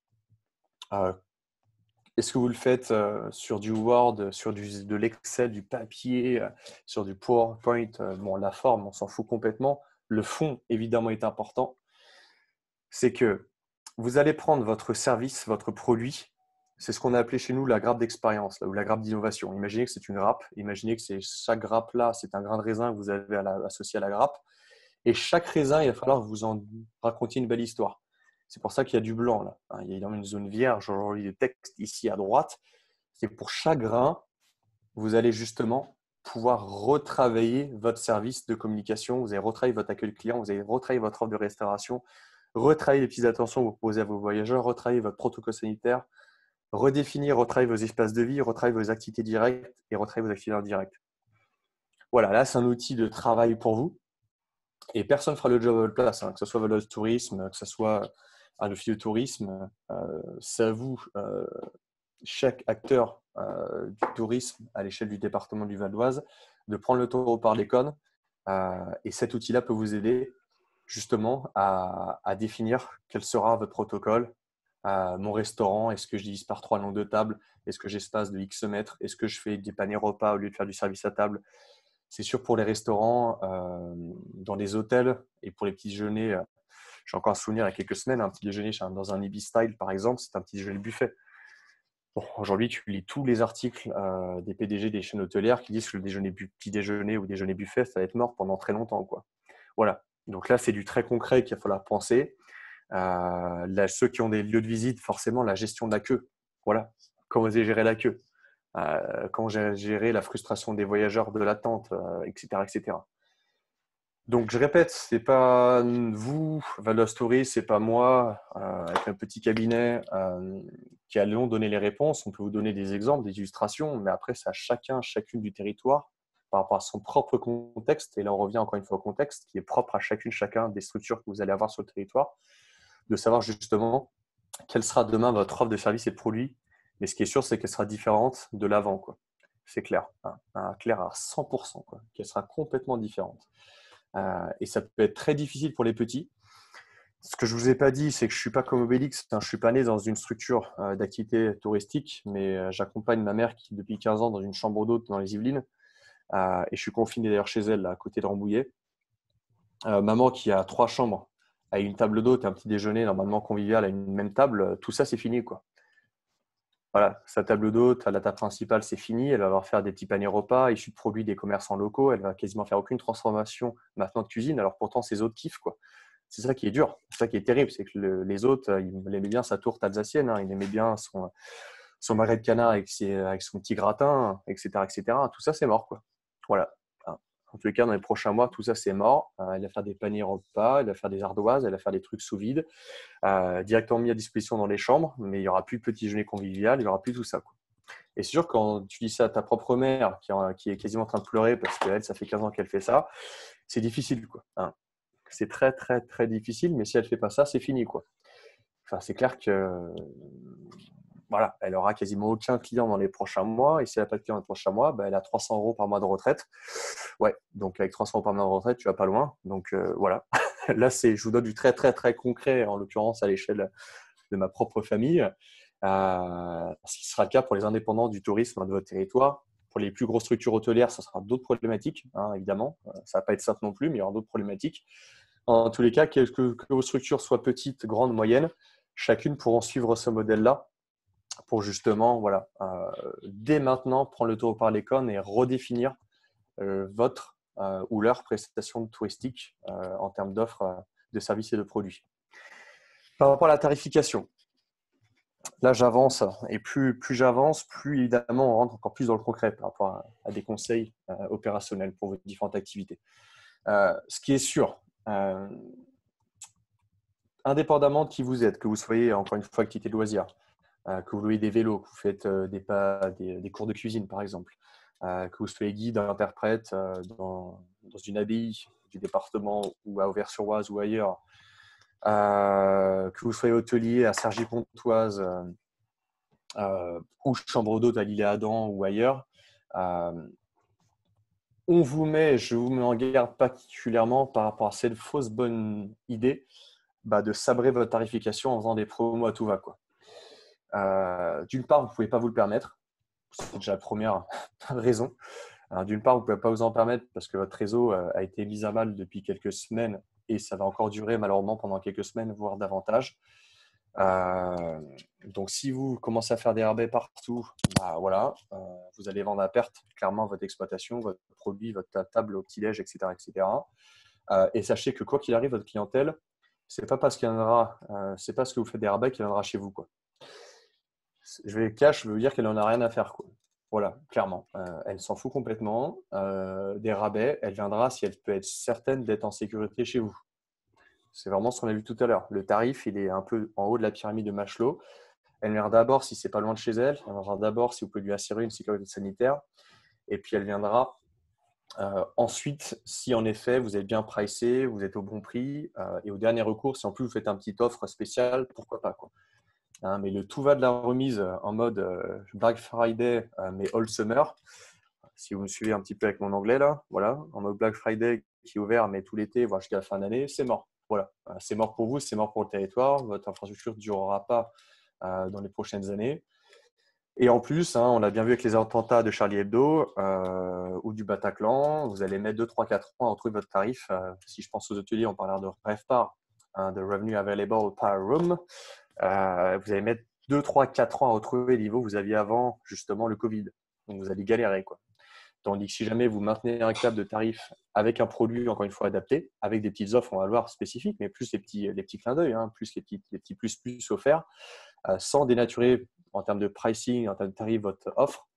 Est-ce que vous le faites sur du Word, sur de l'Excel, du papier, sur du PowerPoint? Bon, la forme, on s'en fout complètement. Le fond, évidemment, est important. C'est que vous allez prendre votre service, votre produit. C'est ce qu'on a appelé chez nous la grappe d'expérience ou la grappe d'innovation. Imaginez que c'est une grappe. Imaginez que chaque grappe-là, c'est un grain de raisin que vous avez associé à la grappe. Et chaque raisin, il va falloir que vous en racontiez une belle histoire. C'est pour ça qu'il y a du blanc là. Il y a énormément une zone vierge aujourd'hui de texte ici à droite. C'est pour chaque grain, vous allez justement pouvoir retravailler votre service de communication. Vous allez retravailler votre accueil client, vous allez retravailler votre offre de restauration, retravailler les petites attentions que vous posez à vos voyageurs, retravailler votre protocole sanitaire, redéfinir, retravailler vos espaces de vie, retravailler vos activités directes et retravailler vos activités indirectes. Voilà, là, c'est un outil de travail pour vous. Et personne ne fera le job à votre place, que ce soit votre tourisme, que ce soit un office de tourisme. C'est à vous, chaque acteur du tourisme à l'échelle du département du Val d'Oise, de prendre le taureau par les cornes. Et cet outil-là peut vous aider justement à définir quel sera votre protocole. Mon restaurant, est-ce que je divise par 3 le nombre de tables? Est-ce que j'espace de X mètres? Est-ce que je fais des paniers repas au lieu de faire du service à table? C'est sûr pour les restaurants, dans les hôtels et pour les petits déjeuners. J'ai encore un souvenir il y a quelques semaines, un petit déjeuner dans un Ibis Style par exemple, c'est un petit déjeuner buffet. Bon, aujourd'hui, tu lis tous les articles des PDG des chaînes hôtelières qui disent que le petit déjeuner ou déjeuner buffet, ça va être mort pendant très longtemps, quoi. Voilà. Donc là, c'est du très concret qu'il va falloir penser. Là, ceux qui ont des lieux de visite, forcément, la gestion de la queue. Voilà. Comment vous allez gérer la queue? comment gérer la frustration des voyageurs de l'attente, etc., etc. Donc, je répète, c'est pas vous, Valor Story, c'est pas moi, avec un petit cabinet qui allons donner les réponses. On peut vous donner des exemples, des illustrations, mais après, c'est à chacun, chacune du territoire par rapport à son propre contexte. Et là, on revient encore une fois au contexte qui est propre à chacune, chacun des structures que vous allez avoir sur le territoire, de savoir justement quelle sera demain votre offre de services et de produits. Mais ce qui est sûr, c'est qu'elle sera différente de l'avant, quoi. C'est clair, hein, clair à 100%, quoi, qu'elle sera complètement différente. Et ça peut être très difficile pour les petits. Ce que je ne vous ai pas dit, c'est que je ne suis pas comme Obélix. Je ne suis pas né dans une structure d'activité touristique, mais j'accompagne ma mère qui, depuis 15 ans, dans une chambre d'hôte dans les Yvelines. Et je suis confiné d'ailleurs chez elle, là, à côté de Rambouillet. Maman qui a 3 chambres, a une table d'hôte et un petit déjeuner normalement convivial à une même table. Tout ça, c'est fini, quoi. Voilà, sa table d'hôte, la table principale, c'est fini. Elle va avoir faire des petits paniers repas issus de produits des commerçants locaux. Elle va quasiment faire aucune transformation maintenant de cuisine. Alors pourtant, ses hôtes kiffent, quoi. C'est ça qui est dur. C'est ça qui est terrible. C'est que les hôtes, ils aimaient bien sa tourte alsacienne. Hein. Ils aimaient bien son magret de canard avec son petit gratin, etc., etc. Tout ça, c'est mort, quoi. Voilà. En tous les cas, dans les prochains mois, tout ça, c'est mort. Elle va faire des paniers repas, elle va faire des ardoises, elle va faire des trucs sous vide. Directement mis à disposition dans les chambres, mais il n'y aura plus de petit déjeuner convivial, il n'y aura plus tout ça, quoi. Et c'est sûr, quand tu dis ça à ta propre mère, qui est quasiment en train de pleurer parce qu'elle, ça fait 15 ans qu'elle fait ça, c'est difficile, quoi. Hein. C'est très, très, très difficile, mais si elle ne fait pas ça, c'est fini, quoi. Enfin, c'est clair que voilà, elle aura quasiment aucun client dans les prochains mois, et si elle n'a pas de client dans les prochains mois, bah, elle a 300 € par mois de retraite. Ouais, donc avec 300 € par mois de retraite, tu vas pas loin. Donc voilà. Là, je vous donne du très, très, très concret, en l'occurrence à l'échelle de ma propre famille. Ce qui sera le cas pour les indépendants du tourisme de votre territoire. Pour les plus grosses structures hôtelières, ça sera d'autres problématiques, hein, évidemment. Ça ne va pas être simple non plus, mais il y aura d'autres problématiques. En tous les cas, que vos structures soient petites, grandes, moyennes, chacune pourront suivre ce modèle-là pour justement, voilà, dès maintenant, prendre le taureau par les cornes et redéfinir votre ou leur prestation touristique en termes d'offres de services et de produits. Par rapport à la tarification, là, j'avance et plus j'avance, plus évidemment, on rentre encore plus dans le concret par rapport à des conseils opérationnels pour vos différentes activités. Ce qui est sûr, indépendamment de qui vous êtes, que vous soyez, encore une fois, activité de loisirs, que vous louez des vélos, que vous faites des cours de cuisine, par exemple, que vous soyez guide, interprète dans une abbaye du département ou à Auvers-sur-Oise ou ailleurs, que vous soyez hôtelier à Cergy-Pontoise ou chambre d'hôte à l'Île-et-Adam ou ailleurs, je vous mets en garde particulièrement par rapport à cette fausse bonne idée de sabrer votre tarification en faisant des promos à tout va, quoi. D'une part, vous ne pouvez pas vous le permettre. C'est déjà la première raison. D'une part, vous ne pouvez pas vous en permettre parce que votre réseau a été mis à mal depuis quelques semaines et ça va encore durer malheureusement pendant quelques semaines, voire davantage. Donc, si vous commencez à faire des rabais partout, voilà, vous allez vendre à perte clairement votre exploitation, votre produit, votre table au petit-déj, etc., etc. Et sachez que quoi qu'il arrive, votre clientèle, c'est pas parce qu'il viendra, c'est pas parce que vous faites des rabais qu'il viendra chez vous, quoi. Je vais vous dire qu'elle n'en a rien à faire, quoi. Voilà, clairement. Elle s'en fout complètement. Des rabais, elle viendra si elle peut être certaine d'être en sécurité chez vous. C'est vraiment ce qu'on a vu tout à l'heure. Le tarif, il est un peu en haut de la pyramide de Maslow. Elle viendra d'abord si c'est pas loin de chez elle. Elle viendra d'abord si vous pouvez lui assurer une sécurité sanitaire. Et puis, elle viendra ensuite si en effet, vous êtes bien pricé, vous êtes au bon prix. Et au dernier recours, si en plus vous faites un petit offre spéciale, pourquoi pas, quoi. Hein, mais le tout va de la remise en mode Black Friday, mais All Summer. Si vous me suivez un petit peu avec mon anglais, là, voilà, en mode Black Friday qui est ouvert, mais tout l'été, voire jusqu'à la fin d'année, c'est mort. Voilà, c'est mort pour vous, c'est mort pour le territoire. Votre infrastructure ne durera pas dans les prochaines années. Et en plus, on l'a bien vu avec les attentats de Charlie Hebdo ou du Bataclan, vous allez mettre 2, 3, 4 ans à retrouver votre tarif. Si je pense aux hôteliers, on parlera de RevPAR, de Revenue Available Per Room. Vous allez mettre 2, 3, 4 ans à retrouver les niveaux que vous aviez avant justement le Covid. Donc, vous allez galérer, quoi. Tandis que si jamais vous maintenez un cap de tarif avec un produit, encore une fois, adapté, avec des petites offres, on va le voir, spécifiques, mais plus les petits clins d'œil, plus les petits plus offerts, sans dénaturer en termes de pricing, en termes de tarif, votre offre,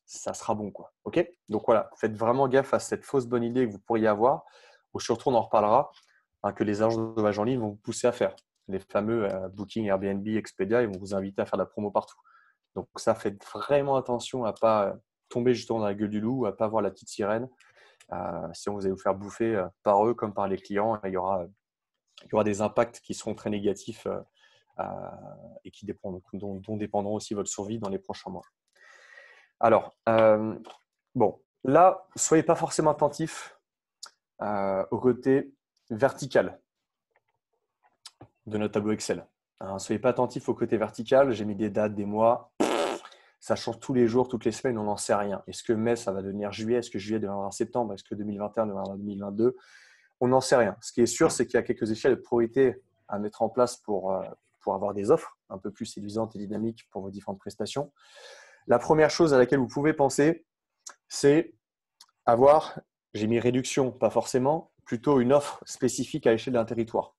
ça sera bon, quoi. OK? Donc voilà, faites vraiment gaffe à cette fausse bonne idée que vous pourriez avoir, ou surtout on en reparlera, hein, que les agences de voyage en ligne vont vous pousser à faire. Les fameux Booking, Airbnb, Expedia, ils vont vous inviter à faire de la promo partout. Donc ça, faites vraiment attention à ne pas tomber justement dans la gueule du loup, à ne pas voir la petite sirène. Sinon, vous allez vous faire bouffer par eux comme par les clients. Il y aura des impacts qui seront très négatifs et dont dépendront aussi votre survie dans les prochains mois. Alors, bon, là, soyez pas forcément attentifs au côté vertical de notre tableau Excel. Soyez pas attentifs au côté vertical. J'ai mis des dates, des mois. Ça change tous les jours, toutes les semaines, on n'en sait rien. Est-ce que mai, ça va devenir juillet? Est-ce que juillet deviendra septembre? Est-ce que 2021 deviendra 2022? On n'en sait rien. Ce qui est sûr, c'est qu'il y a quelques échelles de priorité à mettre en place pour avoir des offres un peu plus séduisantes et dynamiques pour vos différentes prestations. La première chose à laquelle vous pouvez penser, c'est avoir, j'ai mis réduction, pas forcément, plutôt une offre spécifique à l'échelle d'un territoire.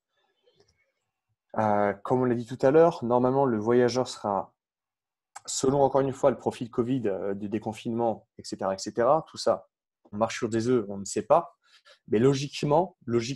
Comme on l'a dit tout à l'heure, normalement, le voyageur sera, selon encore une fois le profil Covid, du déconfinement, etc., tout ça, on marche sur des œufs, on ne sait pas. Mais logiquement,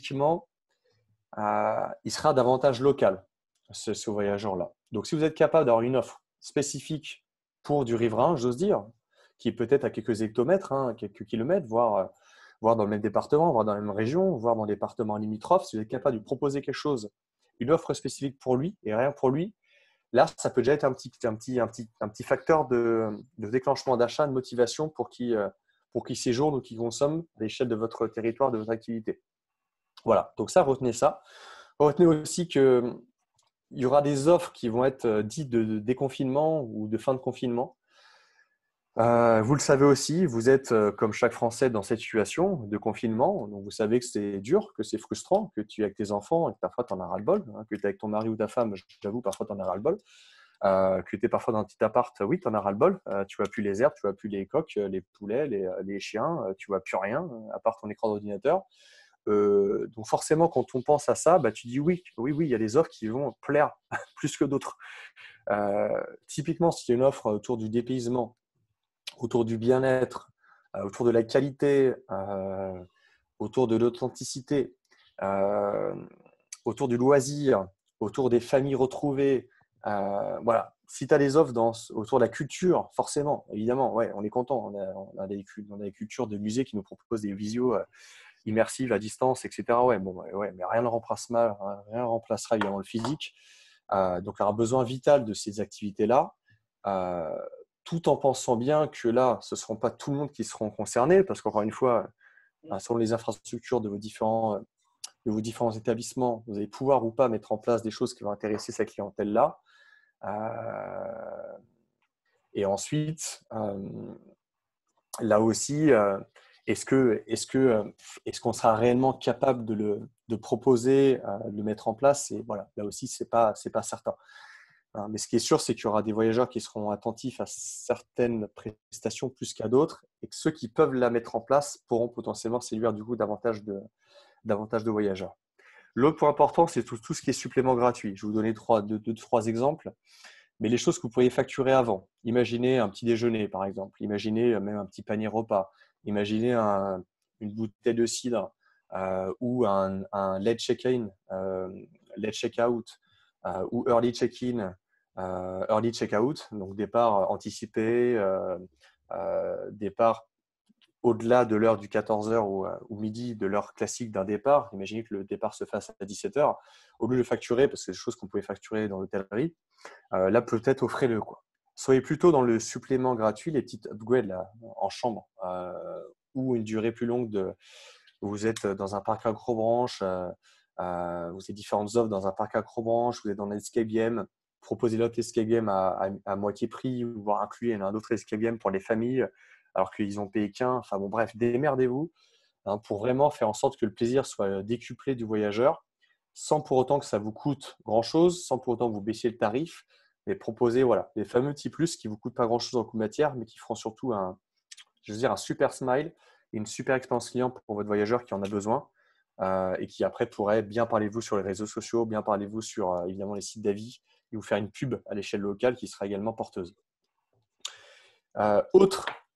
il sera davantage local, ce voyageur-là. Donc, si vous êtes capable d'avoir une offre spécifique pour du riverain, j'ose dire, qui est peut-être à quelques hectomètres, quelques kilomètres, voire dans le même département, voire dans la même région, voire dans le département limitrophe, si vous êtes capable de lui proposer quelque chose, une offre spécifique pour lui et rien pour lui, là, ça peut déjà être un petit facteur de déclenchement d'achat, de motivation pour qui séjourne ou qui consomme à l'échelle de votre territoire, de votre activité. Voilà, donc ça, retenez ça. Retenez aussi qu'il y aura des offres qui vont être dites de déconfinement ou de fin de confinement. Vous le savez aussi, vous êtes comme chaque Français dans cette situation de confinement. Donc vous savez que c'est dur, que c'est frustrant, que tu es avec tes enfants et que parfois tu en as ras-le-bol, que tu es avec ton mari ou ta femme, j'avoue, parfois tu en as ras-le-bol. Que tu es parfois dans un petit appart, oui, tu en as ras-le-bol. Tu vois plus les herbes, tu vois plus les coqs, les poulets, les chiens, tu vois plus rien à part ton écran d'ordinateur. Donc forcément, quand on pense à ça, tu dis oui, il y a des offres qui vont plaire plus que d'autres. Typiquement, si il y a une offre autour du dépaysement, autour du bien-être, autour de la qualité, autour de l'authenticité, autour du loisir, autour des familles retrouvées, voilà. Si tu as des offres autour de la culture, forcément, évidemment, ouais, on est content. On a des cultures de musées qui nous proposent des visios immersives à distance, etc. Ouais, bon, ouais, mais rien ne remplacera évidemment le physique. Donc, il y aura besoin vital de ces activités-là, tout en pensant bien que là, ce ne seront pas tout le monde qui seront concernés, parce qu'encore une fois, selon les infrastructures de vos différents établissements, vous allez pouvoir ou pas mettre en place des choses qui vont intéresser cette clientèle-là. Et ensuite, là aussi, est-ce qu'on sera réellement capable de proposer, de le mettre en place? Et voilà, là aussi, c'est pas certain. Mais ce qui est sûr, c'est qu'il y aura des voyageurs qui seront attentifs à certaines prestations plus qu'à d'autres, et que ceux qui peuvent la mettre en place pourront potentiellement séduire du coup davantage de voyageurs. L'autre point important, c'est tout ce qui est supplément gratuit. Je vais vous donner trois exemples, mais les choses que vous pourriez facturer avant. Imaginez un petit déjeuner, par exemple. Imaginez même un petit panier repas. Imaginez une bouteille de cidre ou un late check-in, late check-out ou early check-in, early check-out, donc départ anticipé, départ au-delà de l'heure du 14h ou midi de l'heure classique d'un départ. Imaginez que le départ se fasse à 17h. Au lieu de le facturer, parce que c'est des choses qu'on pouvait facturer dans l'hôtellerie, là, peut-être offrez-le, quoi. Soyez plutôt dans le supplément gratuit, les petites upgrades là, en chambre ou une durée plus longue. Vous êtes dans un parc accrobranche, vous avez différentes offres dans un parc accrobranche, vous êtes dans un escape game, proposez l'autre escape game à moitié prix, voire inclus un autre escape game pour les familles, alors qu'ils ont payé qu'un. Enfin bon, bref, démerdez-vous pour vraiment faire en sorte que le plaisir soit décuplé du voyageur, sans pour autant que ça vous coûte grand-chose, sans pour autant que vous baissiez le tarif, mais proposer les fameux petits plus qui ne vous coûtent pas grand-chose en coût de matière, mais qui feront surtout un super smile et une super expérience client pour votre voyageur qui en a besoin et qui après pourrait bien parler de vous sur les réseaux sociaux, bien parler de vous sur évidemment les sites d'avis et vous faire une pub à l'échelle locale qui sera également porteuse. Autre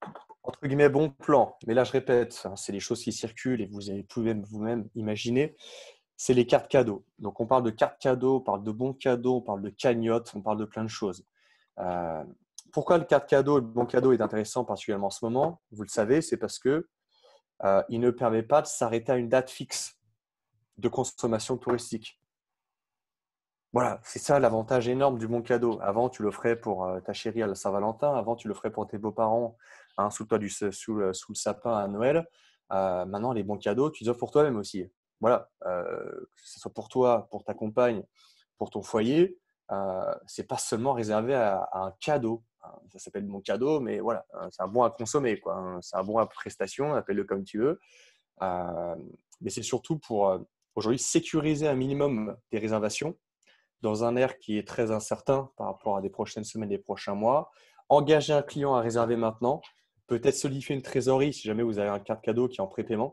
entre guillemets, bon plan. Mais là, je répète, hein, c'est les choses qui circulent et vous avez pouvez vous-même imaginer. C'est les cartes cadeaux. Donc, on parle de cartes cadeaux, on parle de bons cadeaux, on parle de cagnottes, on parle de plein de choses. Euh, Pourquoi le carte cadeau et le bon cadeau est intéressant, particulièrement en ce moment? Vous le savez, c'est parce que il ne permet pas de s'arrêter à une date fixe de consommation touristique. Voilà, c'est ça l'avantage énorme du bon cadeau. Avant, tu l'offrais pour ta chérie à la Saint-Valentin. Avant, tu l'offrais pour tes beaux-parents, hein, sous le sapin à Noël. Maintenant, les bons cadeaux, tu les offres pour toi-même aussi. Voilà, que ce soit pour toi, pour ta compagne, pour ton foyer. C'est pas seulement réservé à un cadeau. Hein. Ça s'appelle bon cadeau, mais voilà, hein, c'est un bon à consommer, quoi. Hein. C'est un bon à prestation, appelle-le comme tu veux. Euh, mais c'est surtout pour aujourd'hui sécuriser un minimum des réservations dans un air qui est très incertain par rapport à des prochaines semaines, des prochains mois. Engager un client à réserver maintenant, peut-être solidifier une trésorerie si jamais vous avez un carte cadeau qui est en prépaiement.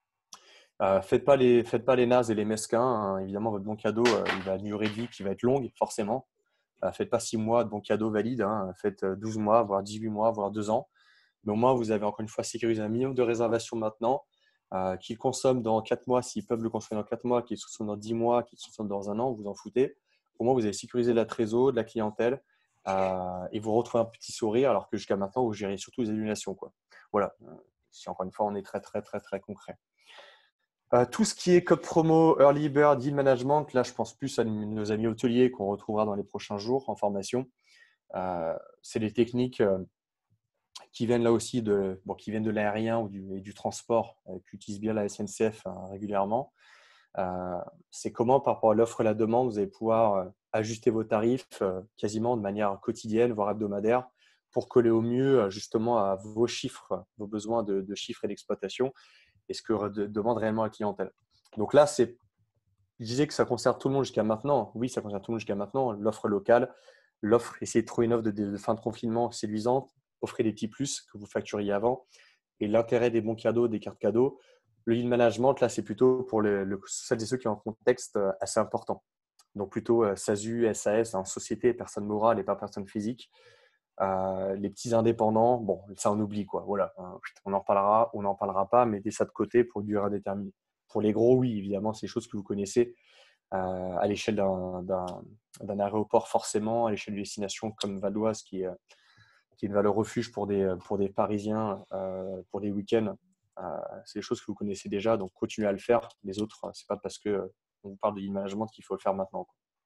Faites pas les nazes et les mesquins. Hein. Évidemment, votre bon cadeau, il va à une durée de vie qui va être longue, forcément. Faites pas 6 mois de bon cadeau valide. Hein. Faites 12 mois, voire 18 mois, voire 2 ans. Mais au moins, vous avez encore une fois sécurisé un minimum de réservations maintenant. Qu'ils consomment dans 4 mois, s'ils peuvent le consommer dans 4 mois, qu'ils consomment dans 10 mois, qu'ils consomment dans un an, vous en foutez. Au moins, vous avez sécurisé de la trésor, de la clientèle et vous retrouvez un petit sourire alors que jusqu'à maintenant, vous gérez surtout les annulations. Quoi. Voilà. Si encore une fois, on est très, très, très, très concret. Tout ce qui est code promo, early bird, deal management, là, je pense plus à nos amis hôteliers qu'on retrouvera dans les prochains jours en formation. C'est des techniques qui viennent là aussi qui viennent de l'aérien ou du transport, qu'utilise bien la SNCF hein, régulièrement. C'est comment, par rapport à l'offre et la demande, vous allez pouvoir ajuster vos tarifs quasiment de manière quotidienne, voire hebdomadaire, pour coller au mieux justement à vos chiffres, vos besoins de chiffres et d'exploitation et ce que demande réellement la clientèle. Donc là, je disais que ça concerne tout le monde jusqu'à maintenant. Oui, ça concerne tout le monde jusqu'à maintenant. L'offre locale, essayez de trouver une offre de fin de confinement séduisante, offrez des petits plus que vous facturiez avant. Et l'intérêt des bons cadeaux, des cartes cadeaux, le lead management, là, c'est plutôt pour celles et ceux qui ont un contexte assez important. Donc plutôt SASU, SAS, hein, société, personne morale et pas personne physique. Les petits indépendants, bon, ça on oublie quoi. Voilà, on en parlera pas, mettez ça de côté pour une durée indéterminée. Pour les gros, oui, évidemment, c'est des choses que vous connaissez à l'échelle d'un aéroport forcément, à l'échelle d'une destination comme Val-d'Oise qui est une valeur refuge pour des Parisiens, pour des week-ends. C'est des choses que vous connaissez déjà, donc continuez à le faire. Les autres, c'est pas parce que on vous parle de management qu'il faut le faire maintenant.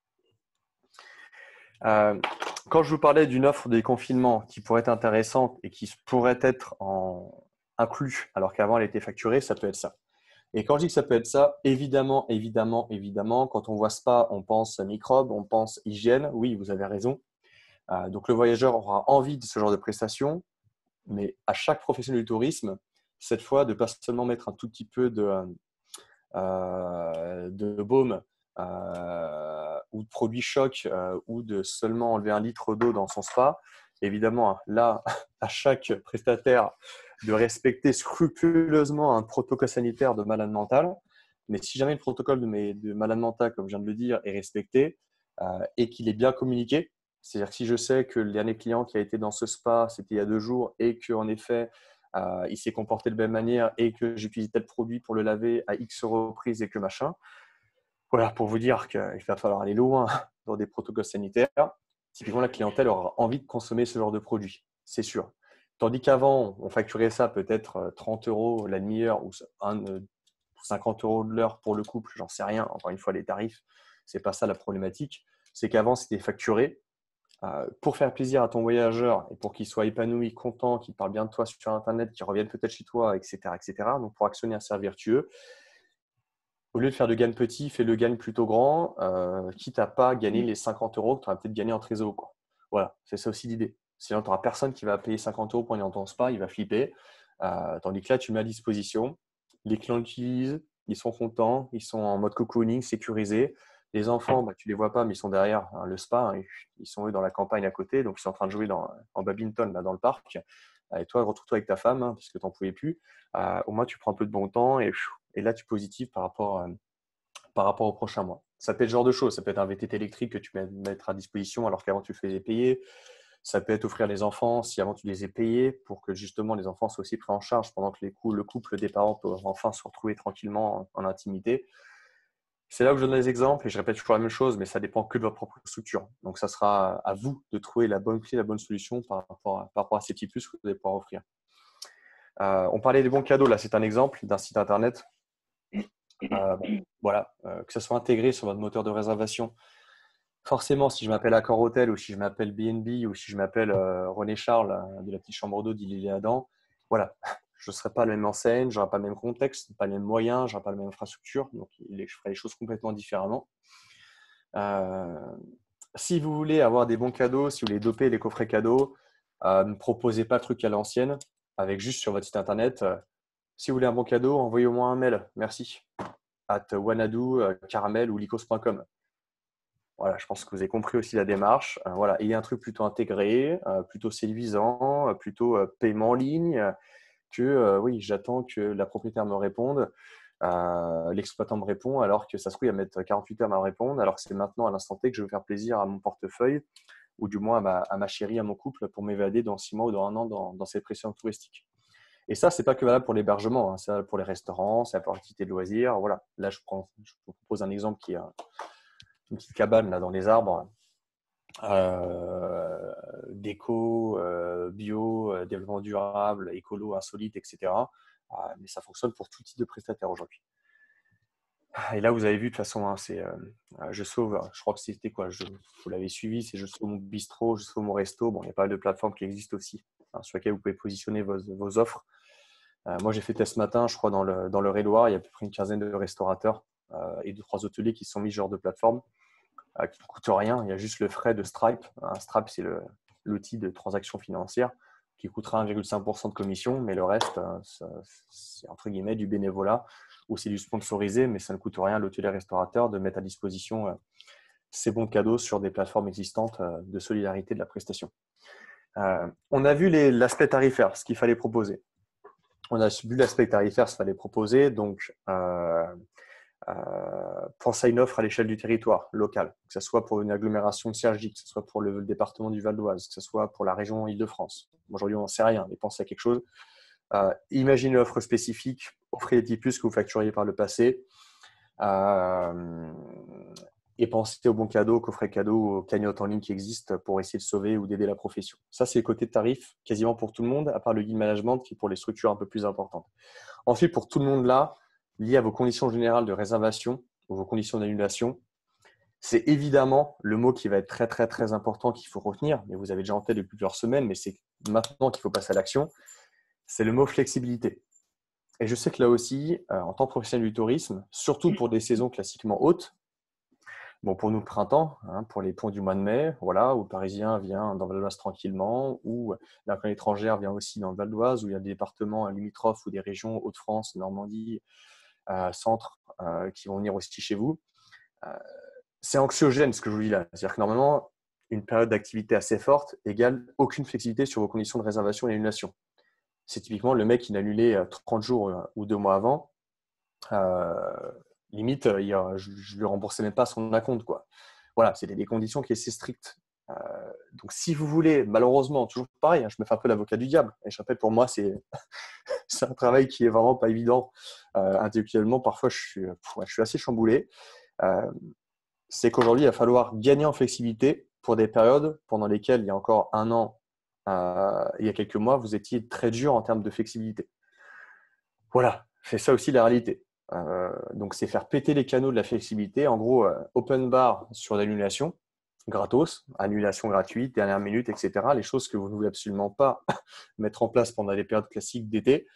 Quand je vous parlais d'une offre de déconfinement qui pourrait être intéressante et qui pourrait être inclus alors qu'avant elle était facturée, ça peut être ça. Et quand je dis que ça peut être ça, évidemment, évidemment, évidemment, quand on voit spa, on pense microbes, on pense hygiène. Oui, vous avez raison. Donc le voyageur aura envie de ce genre de prestations, mais à chaque professionnel du tourisme, cette fois, de ne pas seulement mettre un tout petit peu de baume ou de produits choc ou de seulement enlever 1 litre d'eau dans son spa. Évidemment, là, à chaque prestataire de respecter scrupuleusement un protocole sanitaire de malade mental. Mais si jamais le protocole de malade mental, comme je viens de le dire, est respecté et qu'il est bien communiqué, c'est-à-dire que si je sais que le dernier client qui a été dans ce spa, c'était il y a 2 jours et qu'en effet, il s'est comporté de la même manière et que j'utilise tel produit pour le laver à X reprises et que machin. Voilà, pour vous dire qu'il va falloir aller loin dans des protocoles sanitaires. Typiquement, la clientèle aura envie de consommer ce genre de produit, c'est sûr. Tandis qu'avant, on facturait ça peut-être 30 € la demi-heure ou 50 € de l'heure pour le couple, j'en sais rien. Encore une fois, les tarifs, ce n'est pas ça la problématique. C'est qu'avant, c'était facturé pour faire plaisir à ton voyageur et pour qu'il soit épanoui, content, qu'il parle bien de toi sur Internet, qu'il revienne peut-être chez toi, etc., etc. Donc, pour actionner un cercle vertueux, au lieu de faire de gain petit, fais le gain plutôt grand, quitte à pas gagner les 50 € que tu auras peut-être gagné en trésor. Quoi. Voilà, c'est ça aussi l'idée. Sinon, tu n'auras personne qui va payer 50 € pour aller dans ton spa, il va flipper. Tandis que là, tu mets à disposition, les clients l'utilisent, ils sont contents, ils sont en mode cocooning, sécurisé. Les enfants, tu ne les vois pas, mais ils sont derrière le spa, hein, ils sont eux dans la campagne à côté, donc ils sont en train de jouer en badminton là, dans le parc. Et toi, retrouve-toi avec ta femme, hein, parce que tu n'en pouvais plus. Au moins, tu prends un peu de bon temps et là, tu positives par rapport au prochain mois. Ça peut être ce genre de choses. Ça peut être un VTT électrique que tu peux mettre à disposition alors qu'avant, tu le faisais payer. Ça peut être offrir les enfants si avant tu les aies payés pour que justement les enfants soient aussi pris en charge pendant que le couple des parents peut enfin se retrouver tranquillement en intimité. C'est là où je donne les exemples et je répète toujours la même chose, mais ça dépend que de votre propre structure. Donc, ça sera à vous de trouver la bonne clé, la bonne solution par rapport à ces petits plus que vous allez pouvoir offrir. On parlait des bons cadeaux. Là, c'est un exemple d'un site internet. Voilà, que ça soit intégré sur votre moteur de réservation. Forcément, si je m'appelle Accor Hotel ou si je m'appelle BNB ou si je m'appelle René Charles de la petite chambre d'eau d'Ille et Adam, voilà, je ne serai pas la même enseigne, je n'aurai pas le même contexte, pas les mêmes moyens, je n'aurai pas la même infrastructure. Donc, je ferai les choses complètement différemment. Si vous voulez avoir des bons cadeaux, si vous voulez doper les coffrets cadeaux, ne proposez pas le truc à l'ancienne avec juste sur votre site internet. Si vous voulez un bon cadeau, envoyez au moins un mail. Merci. @wanadoo, caramel ou lycos.com. Voilà, je pense que vous avez compris aussi la démarche. Voilà, il y a un truc plutôt intégré, plutôt séduisant, plutôt paiement en ligne, que oui, j'attends que la propriétaire me réponde. L'exploitant me répond alors que ça se trouve, il va mettre 48 heures à me répondre, alors que c'est maintenant à l'instant T que je veux faire plaisir à mon portefeuille ou du moins à ma chérie, à mon couple pour m'évader dans 6 mois ou dans 1 an dans cette pression touristique. Et ça, ce n'est pas que valable pour l'hébergement, hein, c'est valable pour les restaurants, c'est pour l'activité de loisirs. Voilà. Là, je vous propose un exemple qui est une petite cabane là, dans les arbres, déco, bio, développement durable, écolo, insolite, etc. Mais ça fonctionne pour tout type de prestataire aujourd'hui. Et là, vous avez vu de toute façon, hein, c'est Je Sauve, je crois que c'était quoi, vous l'avez suivi, c'est Je Sauve mon bistrot, Je Sauve mon resto. Bon, il y a pas mal de plateformes qui existent aussi, hein, sur lesquelles vous pouvez positionner vos offres. Moi, j'ai fait test ce matin, je crois, dans le Eure-et-Loir, il y a à peu près une quinzaine de restaurateurs et 2-3 hôteliers qui se sont mis ce genre de plateforme qui ne coûte rien. Il y a juste le frais de Stripe. Stripe, c'est l'outil de transaction financière qui coûtera 1,5% de commission, mais le reste, c'est entre guillemets du bénévolat ou c'est du sponsorisé, mais ça ne coûte rien à l'hôtelier-restaurateur de mettre à disposition ces bons cadeaux sur des plateformes existantes de solidarité de la prestation. On a vu l'aspect tarifaire, ce qu'il fallait proposer. On a vu l'aspect tarifaire, ce qu'il fallait proposer. Donc, pense à une offre à l'échelle du territoire local, que ce soit pour une agglomération de Cergy, que ce soit pour le département du Val d'Oise, que ce soit pour la région Île-de-France. Aujourd'hui, on n'en sait rien, mais pensez à quelque chose. Imaginez une offre spécifique, offrez les petits plus que vous facturiez par le passé. Et pensez aux bons cadeaux, aux coffrets cadeaux, aux cagnottes en ligne qui existent pour essayer de sauver ou d'aider la profession. Ça, c'est le côté tarif quasiment pour tout le monde, à part le guide management qui est pour les structures un peu plus importantes. Ensuite, pour tout le monde là, lié à vos conditions générales de réservation ou vos conditions d'annulation, c'est évidemment le mot qui va être très, très, très important qu'il faut retenir, mais vous avez déjà en tête depuis plusieurs semaines, mais c'est maintenant qu'il faut passer à l'action, c'est le mot flexibilité. Et je sais que là aussi, en tant que professionnel du tourisme, surtout pour des saisons classiquement hautes, bon, pour nous le printemps, hein, pour les ponts du mois de mai, voilà, où le Parisien vient dans le Val d'Oise tranquillement, ou la clientèle étrangère vient aussi dans le Val d'Oise, où il y a des départements limitrophes ou des régions Hauts-de-France, Normandie, Centre, qui vont venir aussi chez vous. C'est anxiogène ce que je vous dis là. C'est-à-dire que normalement, une période d'activité assez forte égale aucune flexibilité sur vos conditions de réservation et d'annulation. C'est typiquement le mec qui n'a annulé 30 jours ou 2 mois avant. Limite, je ne lui remboursais même pas son acompte, quoi. Voilà, c'est des conditions qui sont assez strictes. Donc, si vous voulez, malheureusement, toujours pareil, hein, je me fais un peu l'avocat du diable. Et je rappelle, pour moi, c'est un travail qui est vraiment pas évident. Intellectuellement, parfois, je suis assez chamboulé. C'est qu'aujourd'hui, il va falloir gagner en flexibilité pour des périodes pendant lesquelles, il y a encore 1 an, il y a quelques mois, vous étiez très dur en termes de flexibilité. Voilà, c'est ça aussi la réalité. Donc, c'est faire péter les canaux de la flexibilité. En gros, open bar sur l'annulation, gratos, annulation gratuite, dernière minute, etc. Les choses que vous ne voulez absolument pas mettre en place pendant les périodes classiques d'été.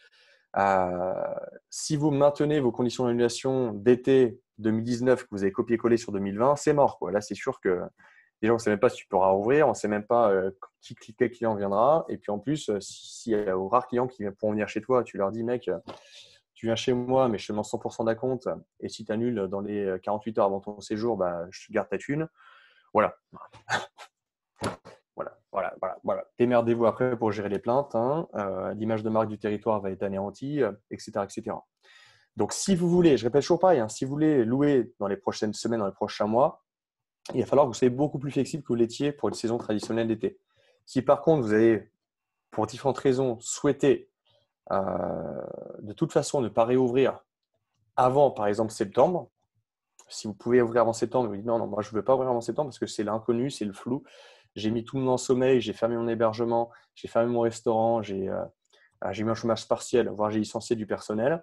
Si vous maintenez vos conditions d'annulation d'été 2019 que vous avez copié-collé sur 2020, c'est mort, quoi. Là, c'est sûr que déjà, on ne sait même pas si tu pourras rouvrir, on ne sait même pas quel client viendra. Et puis en plus, si aux rares clients qui pourront venir chez toi, tu leur dis, mec, tu viens chez moi, mais je te demande 100% d'acompte. Et si tu annules dans les 48 heures avant ton séjour, bah, je te garde ta thune. Voilà. Voilà. Démerdez-vous après pour gérer les plaintes. Hein. L'image de marque du territoire va être anéantie, etc., etc. Donc, si vous voulez, je répète toujours pareil, hein, si vous voulez louer dans les prochaines semaines, dans les prochains mois, il va falloir que vous soyez beaucoup plus flexible que vous l'étiez pour une saison traditionnelle d'été. Si par contre, vous avez, pour différentes raisons, souhaité de toute façon ne pas réouvrir avant, par exemple, septembre, si vous pouvez ouvrir avant septembre, vous dites non, non, moi je ne veux pas ouvrir avant septembre parce que c'est l'inconnu, c'est le flou. J'ai mis tout le monde en sommeil, j'ai fermé mon hébergement, j'ai fermé mon restaurant, j'ai mis un chômage partiel, voire j'ai licencié du personnel.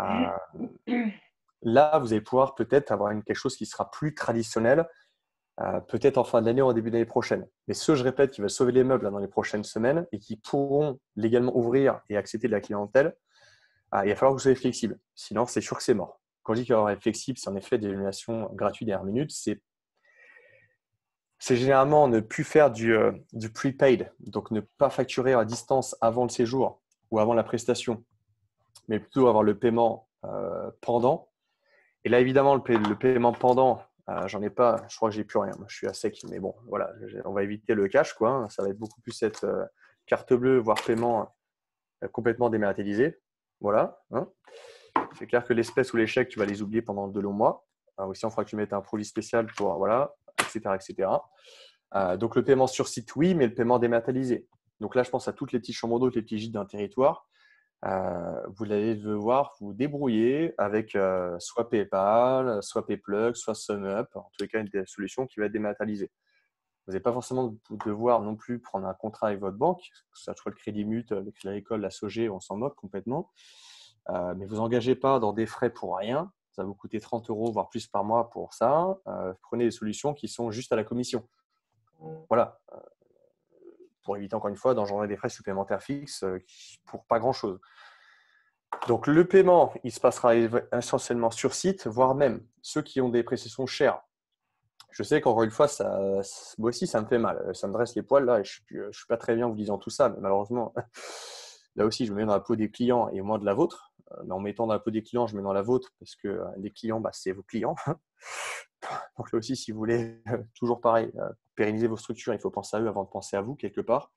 Là, vous allez pouvoir peut-être avoir quelque chose qui sera plus traditionnel, peut-être en fin d'année ou en début d'année prochaine. Mais ceux, je répète, qui veulent sauver les meubles dans les prochaines semaines et qui pourront légalement ouvrir et accepter de la clientèle, il va falloir que vous soyez flexible. Sinon, c'est sûr que c'est mort. Quand je dis qu'il va falloir être flexible, c'est en effet des annulations gratuites dernière minute. C'est généralement ne plus faire du prepaid, donc ne pas facturer à distance avant le séjour ou avant la prestation, mais plutôt avoir le paiement pendant. Et là, évidemment, le paiement pendant, j'en ai pas, je crois que j'ai plus rien. Moi, je suis à sec, mais bon, voilà, on va éviter le cash, quoi, hein. Ça va être beaucoup plus cette carte bleue, voire paiement complètement dématérialisé. Voilà, hein. C'est clair que l'espèce ou les chèques, tu vas les oublier pendant 2 longs mois. Aussi, on fera que tu mettes un produit spécial pour, voilà, etc., etc. Donc, le paiement sur site, oui, mais le paiement dématérialisé. Donc là, je pense à toutes les petites chambres d'hôtes, les petits gîtes d'un territoire. Vous allez devoir vous débrouiller avec soit PayPal, soit PayPlug, soit SumUp, en tous les cas, une solution qui va être dématérialisée. Vous n'allez pas forcément devoir non plus prendre un contrat avec votre banque, que ce soit le Crédit Mut, le Crédit Agricole, la SOG, on s'en moque complètement. Mais vous engagez pas dans des frais pour rien. Ça va vous coûter 30 €, voire plus par mois pour ça. Prenez des solutions qui sont juste à la commission. Voilà. Pour éviter encore une fois d'engendrer des frais supplémentaires fixes pour pas grand-chose. Donc, le paiement, il se passera essentiellement sur site, voire même ceux qui ont des prestations chères. Je sais qu'encore une fois, moi aussi, ça me fait mal. Ça me dresse les poils là et je ne suis pas très bien en vous disant tout ça, mais malheureusement, là aussi, je me mets dans la peau des clients et moins de la vôtre. Mais en mettant dans la peau des clients, je me mets dans la vôtre parce que les clients, c'est vos clients. Donc là aussi, si vous voulez, toujours pareil, pérenniser vos structures, il faut penser à eux avant de penser à vous quelque part.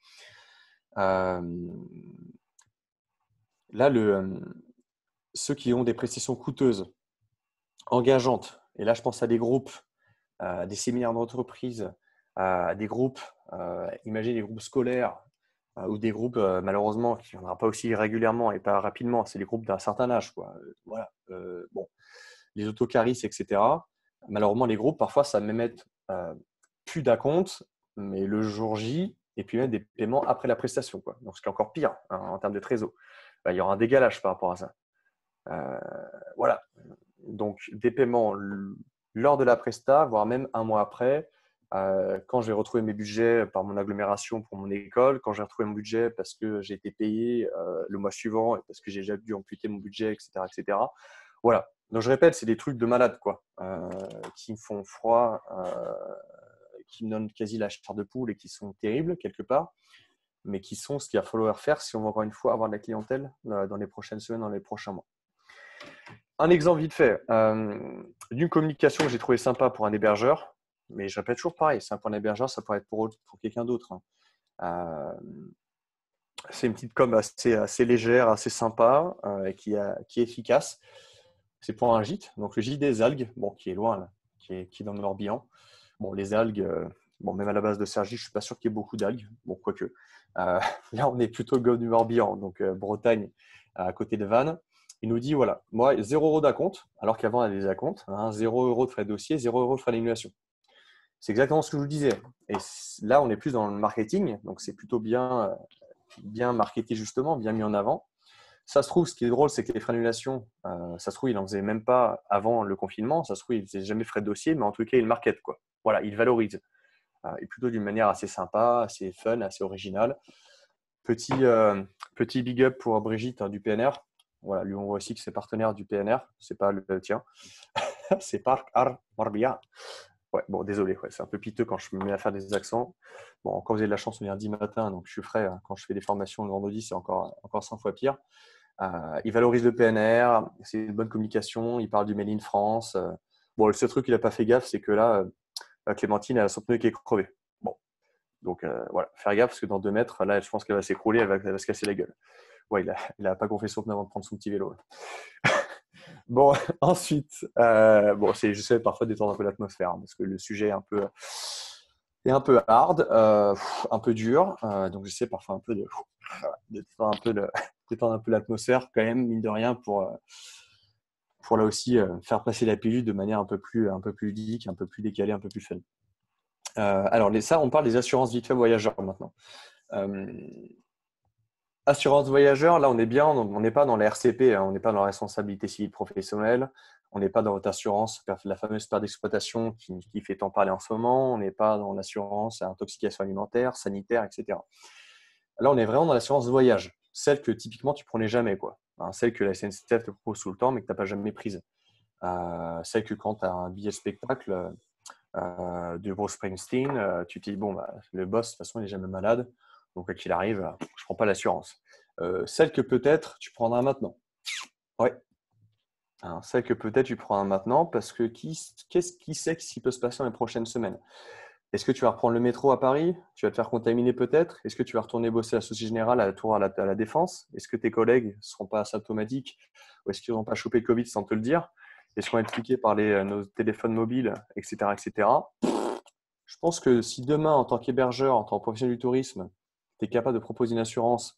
Là, ceux qui ont des prestations coûteuses, engageantes, et là je pense à des groupes, des séminaires d'entreprise, des groupes, imaginez des groupes scolaires ou des groupes malheureusement qui ne viendront pas aussi régulièrement et pas rapidement, c'est des groupes d'un certain âge, quoi. Voilà. Bon, les autocaristes, etc. Malheureusement, les groupes, parfois, ça me met plus d'acompte, mais le jour J, et puis même des paiements après la prestation, quoi. Donc, ce qui est encore pire hein, en termes de trésor. Il y aura un décalage par rapport à ça. Voilà. Donc, des paiements lors de la presta, voire même un mois après, quand j'ai retrouvé mes budgets par mon agglomération pour mon école, quand j'ai retrouvé mon budget parce que j'ai été payé le mois suivant et parce que j'ai déjà dû amputer mon budget, etc., etc. Voilà. Donc, je répète, c'est des trucs de malade, quoi, qui me font froid, qui me donnent quasi la chair de poule et qui sont terribles quelque part, mais qui sont ce qu'il va falloir faire si on veut encore une fois avoir de la clientèle dans les prochaines semaines, dans les prochains mois. Un exemple vite fait d'une communication que j'ai trouvé sympa pour un hébergeur, mais je répète toujours pareil, c'est un point d'hébergeur, ça pourrait être pour quelqu'un d'autre. C'est une petite com assez légère, assez sympa, qui est efficace. C'est pour un gîte, donc le gîte des algues, bon, qui est loin, là, qui est dans le Morbihan. Bon, les algues, même à la base de Cergy, je ne suis pas sûr qu'il y ait beaucoup d'algues, bon, quoique. Là, on est plutôt le golfe du Morbihan, donc Bretagne, à côté de Vannes. Il nous dit, voilà, moi, 0 € d'acompte, alors qu'avant, on avait des acomptes, 0 € de frais de dossier, 0 € de frais d'annulation. C'est exactement ce que je vous disais. Et là, on est plus dans le marketing, donc c'est plutôt bien marketé justement, bien mis en avant. Ça se trouve, ce qui est drôle, c'est que les frais d'annulation, ça se trouve, il n'en faisait même pas avant le confinement. Ça se trouve, il ne faisait jamais frais de dossier, mais en tout cas, il market, quoi. Voilà, il valorise. Et plutôt d'une manière assez sympa, assez fun, assez originale. Petit big up pour Brigitte du PNR. Voilà, lui, on voit aussi que c'est partenaire du PNR. C'est pas le tien. C'est Parc Art Marbella. Ouais, bon, désolé, ouais, c'est un peu piteux quand je me mets à faire des accents. Bon, quand vous avez de la chance, on est lundi matin, donc je suis frais. Quand je fais des formations le vendredi, c'est encore 100 fois pire. Il valorise le PNR, c'est une bonne communication, il parle du Made in France. Bon, le seul truc qu'il n'a pas fait gaffe, c'est que là, Clémentine a son pneu qui est crevé. Bon, donc voilà, faire gaffe parce que dans 2 mètres, là, je pense qu'elle va s'écrouler, elle va se casser la gueule. Ouais, il a pas gonflé son pneu avant de prendre son petit vélo. Bon, ensuite, j'essaie parfois de détendre un peu l'atmosphère hein, parce que le sujet est un peu est un peu hard, un peu dur. Donc, j'essaie parfois un peu de détendre un peu l'atmosphère quand même, mine de rien, pour là aussi faire passer la pilule de manière un peu plus ludique, un peu plus décalée, un peu plus fun. Alors, ça, on parle des assurances vite fait voyageurs maintenant. Euh, Assurance voyageur, là, on est bien, on n'est pas dans la RCP, hein, on n'est pas dans la responsabilité civile professionnelle, on n'est pas dans votre assurance, la fameuse perte d'exploitation qui fait tant parler en ce moment, on n'est pas dans l'assurance intoxication alimentaire, sanitaire, etc. Là, on est vraiment dans l'assurance voyage, celle que typiquement tu prenais jamais, quoi. Hein, celle que la SNCF te propose tout le temps, mais que tu n'as pas jamais prise. Celle que quand tu as un billet spectacle de Bruce Springsteen, tu te dis, bon, bah, le boss, de toute façon, il n'est jamais malade. Donc, quoi qu'il arrive, je ne prends pas l'assurance. Celle que peut-être tu prendras maintenant. Ouais. Alors, celle que peut-être tu prendras maintenant parce que qu'est-ce qui sait ce qui peut se passer dans les prochaines semaines? Est-ce que tu vas reprendre le métro à Paris? Tu vas te faire contaminer peut-être? Est-ce que tu vas retourner bosser à la Société Générale à la Tour à la Défense? Est-ce que tes collègues ne seront pas asymptomatiques? Ou est-ce qu'ils n'ont pas chopé le Covid sans te le dire? Est-ce qu'on va être piqué par nos téléphones mobiles, etc., etc. Je pense que si demain, en tant qu'hébergeur, en tant que professionnel du tourisme, tu es capable de proposer une assurance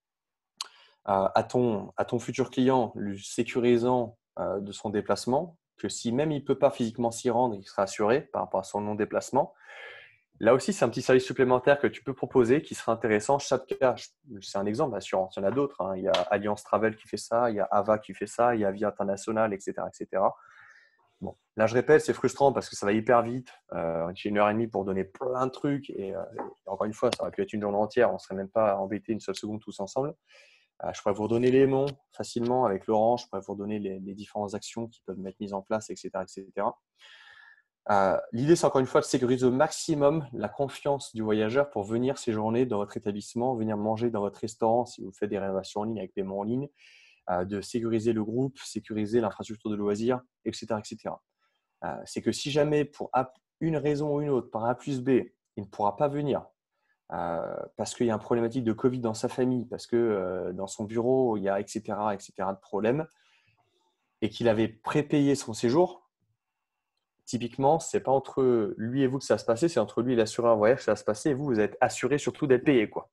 à ton futur client, lui sécurisant de son déplacement, que si même il ne peut pas physiquement s'y rendre, il sera assuré par rapport à son non-déplacement. Là aussi, c'est un petit service supplémentaire que tu peux proposer qui sera intéressant. Chaque cas, c'est un exemple d'assurance. Il y en a d'autres. Hein. Il y a Allianz Travel qui fait ça, il y a Ava qui fait ça, il y a Via International, etc., etc. Bon, là, je répète, c'est frustrant parce que ça va hyper vite. J'ai 1 heure et demie pour donner plein de trucs. Et encore une fois, ça aurait pu être une journée entière. On ne serait même pas embêtés une seule seconde tous ensemble. Je pourrais vous redonner les noms facilement avec Laurent. Je pourrais vous redonner les différentes actions qui peuvent être mises en place, etc., etc. L'idée, c'est encore une fois de sécuriser au maximum la confiance du voyageur pour venir séjourner dans votre établissement, venir manger dans votre restaurant si vous faites des réservations en ligne avec paiement en ligne, de sécuriser le groupe, sécuriser l'infrastructure de loisirs, etc., etc. C'est que si jamais, pour une raison ou une autre, par A plus B, il ne pourra pas venir parce qu'il y a une problématique de Covid dans sa famille, parce que dans son bureau, il y a etc., etc. de problèmes, et qu'il avait prépayé son séjour, typiquement, ce n'est pas entre lui et vous que ça va se passer, c'est entre lui et l'assureur voyage que ça va se passer, et vous, vous êtes assuré surtout d'être payé, quoi.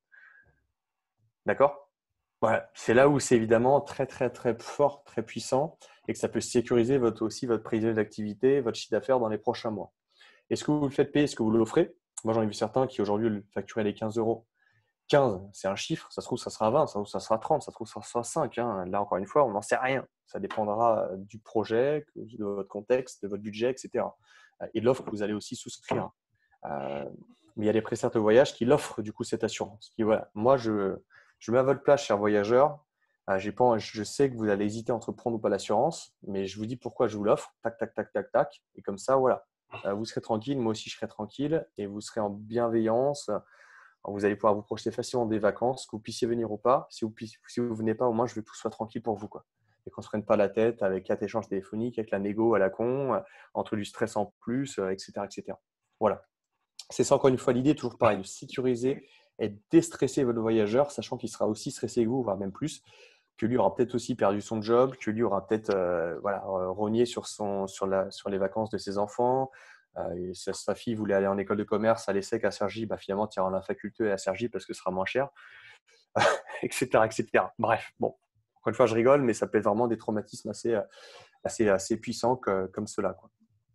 D'accord? Voilà. C'est là où c'est évidemment très, très, très fort, très puissant, et que ça peut sécuriser aussi votre prévision d'activité, votre chiffre d'affaires dans les prochains mois. Est-ce que vous le faites payer? Est-ce que vous l'offrez? Moi, j'en ai vu certains qui aujourd'hui le facturaient les 15 euros. 15, c'est un chiffre, ça se trouve, ça sera 20, ça se trouve, ça sera 30, ça se trouve, ça sera 5. Hein. Là, encore une fois, on n'en sait rien. Ça dépendra du projet, de votre contexte, de votre budget, etc. Et de l'offre que vous allez aussi souscrire. Mais il y a des prestataires de voyage qui l'offrent, du coup, cette assurance. Qui, voilà, moi, je mets à votre place, cher voyageur. Je sais que vous allez hésiter entre prendre ou pas l'assurance, mais je vous dis pourquoi je vous l'offre. Tac, tac, tac, tac, tac. Et comme ça, voilà. Vous serez tranquille, moi aussi, je serai tranquille. Et vous serez en bienveillance. Vous allez pouvoir vous projeter facilement des vacances, que vous puissiez venir ou pas. Si vous ne venez pas, au moins, je veux que tout soit tranquille pour vous, quoi. Et qu'on ne se prenne pas la tête avec 4 échanges téléphoniques, avec la négo à la con, entre du stress en plus, etc., etc. Voilà. C'est ça, encore une fois, l'idée, toujours pareil, de sécuriser et de déstresser votre voyageur, sachant qu'il sera aussi stressé que vous, voire même plus, que lui aura peut-être aussi perdu son job, que lui aura peut-être rogné sur les vacances de ses enfants. Sa fille voulait aller en école de commerce à l'ESSEC à Cergy, finalement, tu iras en la faculté à Cergy parce que ce sera moins cher, etc., etc. Bref, bon, encore une fois, je rigole, mais ça peut être vraiment des traumatismes assez puissants comme cela, quoi.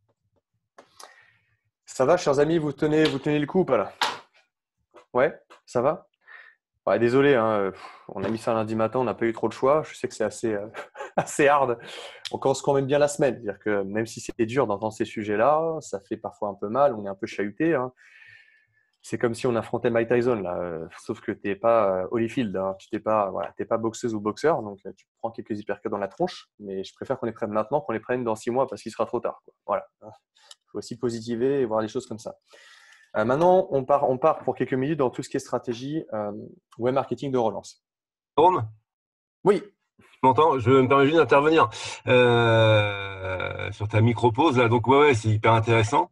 Ça va, chers amis, vous tenez le coup, pas là? Ouais, ça va? Ouais, désolé, hein, on a mis ça lundi matin, on n'a pas eu trop de choix. Je sais que c'est assez, assez hard. On commence quand même bien la semaine. C'est-à-dire que même si c'est dur d'entendre ces sujets-là, ça fait parfois un peu mal, on est un peu chahuté. Hein. C'est comme si on affrontait Mike Tyson, là, sauf que tu n'es pas Holyfield. Hein. Tu n'es pas, voilà, t'es pas boxeuse ou boxeur, donc tu prends quelques hypercuts dans la tronche. Mais je préfère qu'on les prenne maintenant qu'on les prenne dans 6 mois parce qu'il sera trop tard, quoi. Voilà. Il faut aussi positiver et voir les choses comme ça. Maintenant, on part pour quelques minutes dans tout ce qui est stratégie web marketing de relance. Jérôme, Oui. tu m'entends? Je me permets juste d'intervenir sur ta micro-pause là. Donc ouais, c'est hyper intéressant.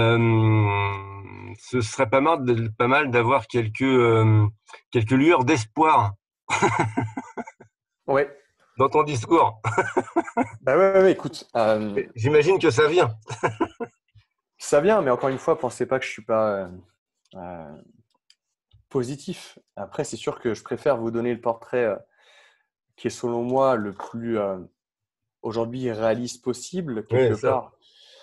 Ce serait pas mal d'avoir quelques lueurs d'espoir Ouais. dans ton discours. Ouais, écoute. J'imagine que ça vient. Ça vient, mais encore une fois, pensez pas que je suis pas euh, positif. Après, c'est sûr que je préfère vous donner le portrait qui est selon moi le plus aujourd'hui réaliste possible, Oui, quelque ça. part.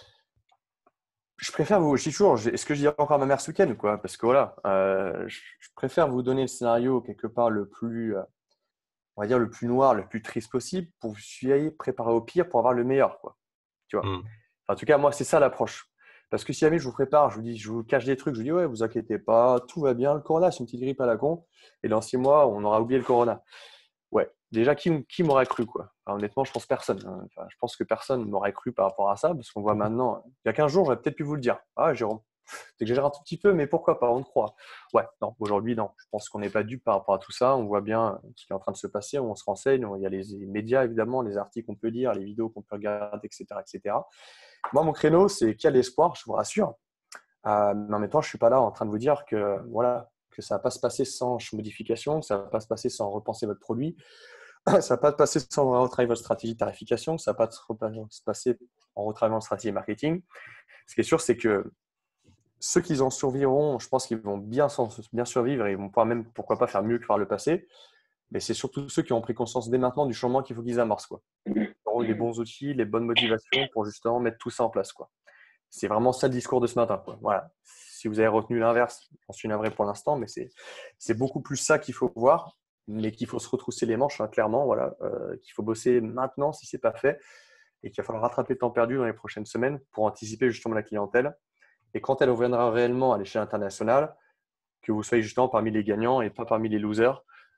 Je préfère vous, je dis toujours, est-ce que je dirais encore à ma mère ce week-end, quoi? Parce que voilà, je préfère vous donner le scénario quelque part le plus, on va dire le plus noir, le plus triste possible, pour que vous soyez préparé au pire pour avoir le meilleur, quoi. Tu vois? Mm. En tout cas, moi, c'est ça l'approche. Parce que si jamais je vous prépare, je vous dis, je vous cache des trucs, je vous dis, ouais, vous inquiétez pas, tout va bien, le corona, c'est une petite grippe à la con, et dans 6 mois, on aura oublié le corona. Ouais, déjà, qui m'aurait cru, quoi? Enfin, honnêtement, je pense personne, hein. Enfin, je pense que personne ne m'aurait cru par rapport à ça, parce qu'on voit maintenant, il y a 15 jours, j'aurais peut-être pu vous le dire. Ah, Jérôme, t'exagères un tout petit peu, mais pourquoi pas, on te croit. Ouais, non, aujourd'hui, non. Je pense qu'on n'est pas dupe par rapport à tout ça. On voit bien ce qui est en train de se passer, on se renseigne, il y a les médias, évidemment, les articles qu'on peut lire, les vidéos qu'on peut regarder, etc., etc. Moi, mon créneau, c'est qu'il y a l'espoir, je vous rassure. Mais en même temps, je ne suis pas là en train de vous dire que, voilà, que ça ne va pas se passer sans modification, que ça ne va pas se passer sans repenser votre produit, ça ne va pas se passer sans retravailler votre stratégie de tarification, ça ne va pas se passer en retravaillant votre stratégie marketing. Ce qui est sûr, c'est que ceux qui en survivront, je pense qu'ils vont bien survivre et ils vont pouvoir même, pourquoi pas, faire mieux que par le passé. Mais c'est surtout ceux qui ont pris conscience dès maintenant du changement qu'il faut qu'ils amorcent, quoi. Ils auront eu les bons outils, les bonnes motivations pour justement mettre tout ça en place, quoi. C'est vraiment ça le discours de ce matin, quoi. Voilà. Si vous avez retenu l'inverse, j'en suis navré pour l'instant, mais c'est beaucoup plus ça qu'il faut voir, mais qu'il faut se retrousser les manches, hein, clairement, voilà, qu'il faut bosser maintenant si ce n'est pas fait, et qu'il va falloir rattraper le temps perdu dans les prochaines semaines pour anticiper justement la clientèle. Et quand elle reviendra réellement à l'échelle internationale, que vous soyez justement parmi les gagnants et pas parmi les losers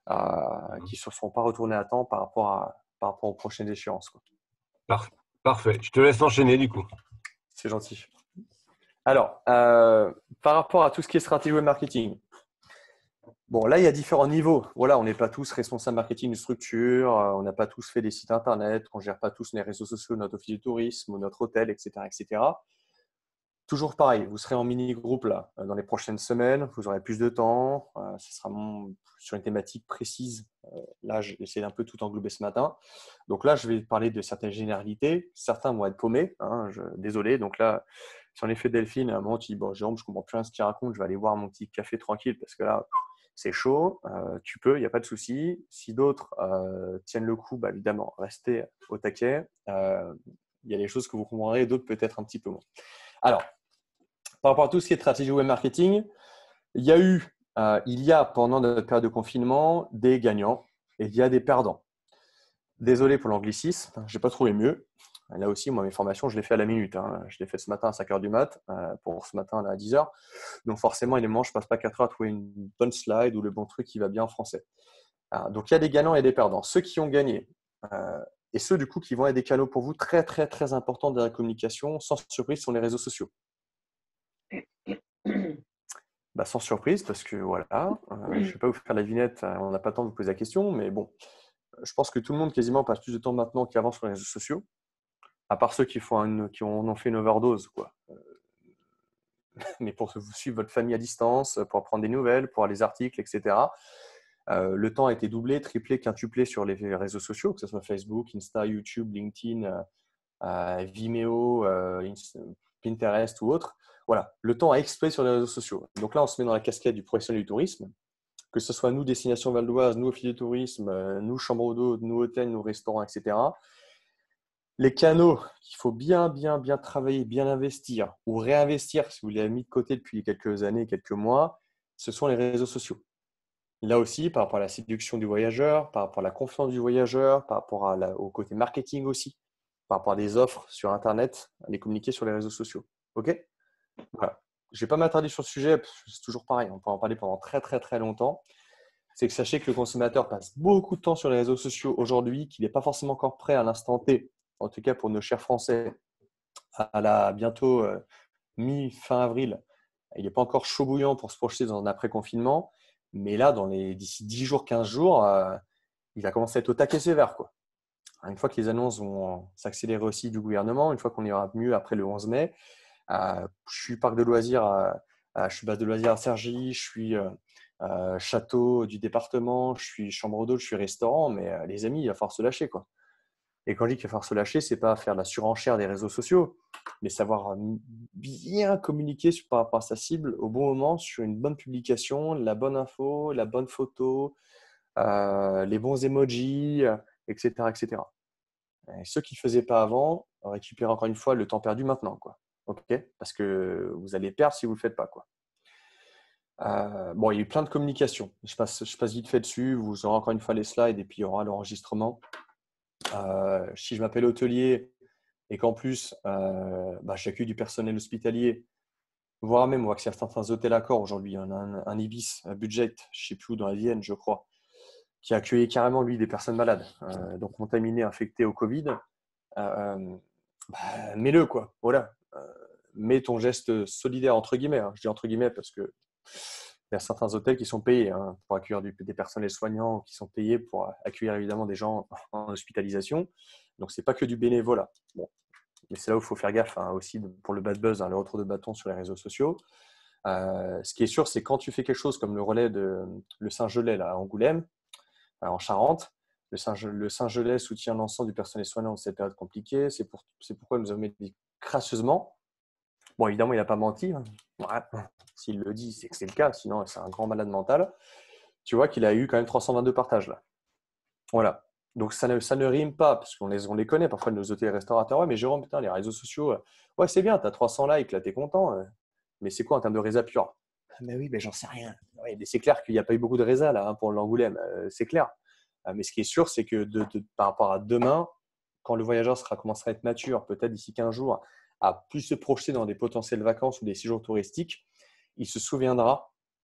qui ne se sont pas retournés à temps par rapport aux prochaines échéances, quoi. Parfait. Parfait. Je te laisse enchaîner du coup. C'est gentil. Alors, par rapport à tout ce qui est stratégie web marketing, bon, là, il y a différents niveaux. Voilà, on n'est pas tous responsables marketing d'une structure, on n'a pas tous fait des sites internet, on ne gère pas tous les réseaux sociaux, notre office de tourisme ou notre hôtel, etc., etc. Toujours pareil, vous serez en mini-groupe là dans les prochaines semaines, vous aurez plus de temps, ce sera sur une thématique précise. Là, j'ai essayé d'un peu tout englober ce matin. Donc là, je vais parler de certaines généralités. Certains vont être paumés, hein, désolé. Donc là, si en effet Delphine, à un moment, tu dis, bon, Jérôme, je ne comprends plus rien ce qu'il raconte, je vais aller boire mon petit café tranquille parce que là, c'est chaud, tu peux, il n'y a pas de souci. Si d'autres tiennent le coup, bah, évidemment, restez au taquet. Il y a des choses que vous comprendrez, d'autres peut-être un petit peu moins. Alors, par rapport à tout ce qui est stratégie web marketing, il y a pendant notre période de confinement des gagnants et il y a des perdants. Désolé pour l'anglicisme, je n'ai pas trouvé mieux. Là aussi, moi, mes formations, je les fais à la minute, hein. Je les fais ce matin à 5 h du mat, pour ce matin à 10 h. Donc forcément, évidemment, je ne passe pas 4 heures à trouver une bonne slide ou le bon truc qui va bien en français. Donc il y a des gagnants et des perdants. Ceux qui ont gagné et ceux du coup qui vont être des canaux pour vous très très très importants de la communication, sans surprise, sont les réseaux sociaux. Bah, sans surprise, parce que voilà, je ne vais pas vous faire la vignette, on n'a pas le temps de vous poser la question, mais bon, je pense que tout le monde quasiment passe plus de temps maintenant qu'avant sur les réseaux sociaux, à part ceux qui en ont fait une overdose, quoi. Mais pour vous suivre votre famille à distance, pour apprendre des nouvelles, pour les articles, etc. Le temps a été doublé, triplé, quintuplé sur les réseaux sociaux, que ce soit Facebook, Insta, YouTube, LinkedIn, Vimeo, Pinterest ou autre. Voilà, le temps a explosé sur les réseaux sociaux. Donc là, on se met dans la casquette du professionnel du tourisme, que ce soit nous, Destination Val d'Oise, nous, Office de tourisme, nous, Chambre d'eau, nous, hôtels, nous, restaurants, etc. Les canaux qu'il faut bien, bien, bien travailler, bien investir ou réinvestir, si vous l'avez mis de côté depuis quelques années, quelques mois, ce sont les réseaux sociaux. Là aussi, par rapport à la séduction du voyageur, par rapport à la confiance du voyageur, par rapport au côté marketing aussi, par rapport à des offres sur Internet, à les communiquer sur les réseaux sociaux. OK? Voilà. Je ne vais pas m'attarder sur le sujet, parce que c'est toujours pareil, on peut en parler pendant très très très longtemps. C'est que sachez que le consommateur passe beaucoup de temps sur les réseaux sociaux aujourd'hui, qu'il n'est pas forcément encore prêt à l'instant T, en tout cas pour nos chers Français, à la bientôt mi-fin avril. Il n'est pas encore chaud bouillant pour se projeter dans un après-confinement, mais là, d'ici 10 jours, 15 jours, il va commencer à être au taquet sévère, quoi. Une fois que les annonces vont s'accélérer aussi du gouvernement, une fois qu'on ira mieux après le 11 mai, je suis parc de loisirs, je suis base de loisirs à Cergy, je suis château du département, je suis chambre d'hôte, je suis restaurant, mais les amis, il va falloir se lâcher, quoi. Et quand je dis qu'il va falloir se lâcher, c'est pas faire la surenchère des réseaux sociaux, mais savoir bien communiquer par rapport à sa cible au bon moment sur une bonne publication, la bonne info, la bonne photo, les bons emojis, etc., etc. Et ceux qui ne faisaient pas avant, récupérez encore une fois le temps perdu maintenant, quoi. Ok, parce que vous allez perdre si vous ne le faites pas, quoi. Bon, il y a eu plein de communications. Je passe vite fait dessus. Vous aurez encore une fois les slides et puis il y aura l'enregistrement. Si je m'appelle hôtelier et qu'en plus j'accueille du personnel hospitalier, voire même on voit que certains hôtels Accor aujourd'hui, il y en a un Ibis, un Budget, je ne sais plus où, dans la Vienne, je crois, qui a accueilli carrément lui des personnes malades, donc contaminées, infectées au Covid. Mets-le, quoi. Voilà. Mets ton geste solidaire, entre guillemets. Je dis entre guillemets parce que il y a certains hôtels qui sont payés pour accueillir des personnels soignants, qui sont payés pour accueillir évidemment des gens en hospitalisation. Donc, ce n'est pas que du bénévolat. Bon. Mais c'est là où il faut faire gaffe aussi pour le bad buzz, le retour de bâton sur les réseaux sociaux. Ce qui est sûr, c'est quand tu fais quelque chose comme le relais de le Saint-Gelais là, à Angoulême, en Charente, le Saint-Gelais soutient l'ensemble du personnel soignant dans cette période compliquée. C'est pourquoi nous avons dit crasseusement. Bon, évidemment, il n'a pas menti. Ouais. S'il le dit, c'est que c'est le cas. Sinon, c'est un grand malade mental. Tu vois qu'il a eu quand même 322 partages là. Voilà. Donc, ça ne rime pas, parce qu'on les connaît parfois, nos hôtels et restaurateurs. Ouais, mais Jérôme, putain, les réseaux sociaux, ouais, c'est bien, tu as 300 likes, là, tu es content. Mais c'est quoi en termes de résa pure? Mais oui, mais j'en sais rien. Ouais, mais c'est clair qu'il n'y a pas eu beaucoup de résa là pour l'Angoulême, c'est clair. Mais ce qui est sûr, c'est que par rapport à demain, quand le voyageur commencera à être mature, peut-être d'ici 15 jours, à plus se projeter dans des potentielles vacances ou des séjours touristiques, il se souviendra.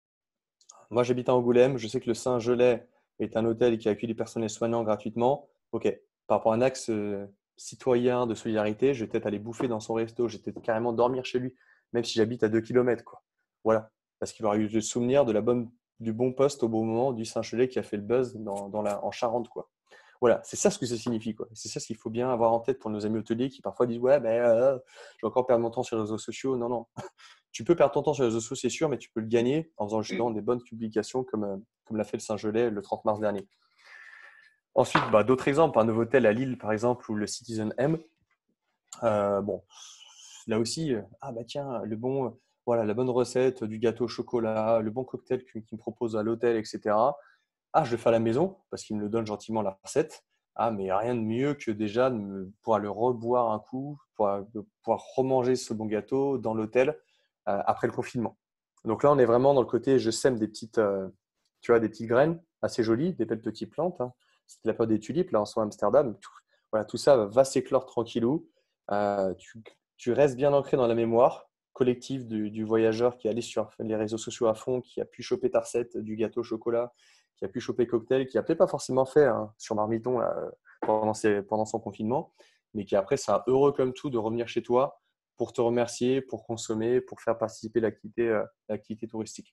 Moi, j'habite à Angoulême. Je sais que le Saint-Gelais est un hôtel qui accueille des personnels soignants gratuitement. OK. Par rapport à un axe citoyen de solidarité, je vais peut-être aller bouffer dans son resto. Je vais peut-être carrément dormir chez lui, même si j'habite à 2 km, quoi. Voilà. Parce qu'il aura eu le souvenir du bon poste au bon moment du Saint-Gelais qui a fait le buzz en Charente, quoi. Voilà, c'est ça ce que ça signifie, quoi. C'est ça ce qu'il faut bien avoir en tête pour nos amis hôteliers qui parfois disent ouais, je vais encore perdre mon temps sur les réseaux sociaux. Non, non. Tu peux perdre ton temps sur les réseaux sociaux, c'est sûr, mais tu peux le gagner en faisant justement des bonnes publications comme l'a fait le Saint-Gelais le 30 mars dernier. Ensuite, d'autres exemples, un Novotel à Lille par exemple ou le Citizen M. Bon, là aussi, tiens, voilà, la bonne recette du gâteau au chocolat, le bon cocktail qu'il me propose à l'hôtel, etc. Je le fais à la maison parce qu'il me le donne gentiment la recette. Mais rien de mieux que déjà de pouvoir le reboire un coup, de pouvoir remanger ce bon gâteau dans l'hôtel après le confinement. Donc là, on est vraiment dans le côté, je sème des petites, des petites graines assez jolies, des belles petites plantes. C'était la période des tulipes, là, en soi, à Amsterdam. Voilà, tout ça va s'éclore tranquillou. Tu restes bien ancré dans la mémoire collective du voyageur qui est allé sur les réseaux sociaux à fond, qui a pu choper ta recette du gâteau au chocolat, qui a pu choper cocktail, qui n'a peut-être pas forcément fait sur Marmiton pendant son confinement, mais qui après sera heureux comme tout de revenir chez toi pour te remercier, pour consommer, pour faire participer l'activité touristique.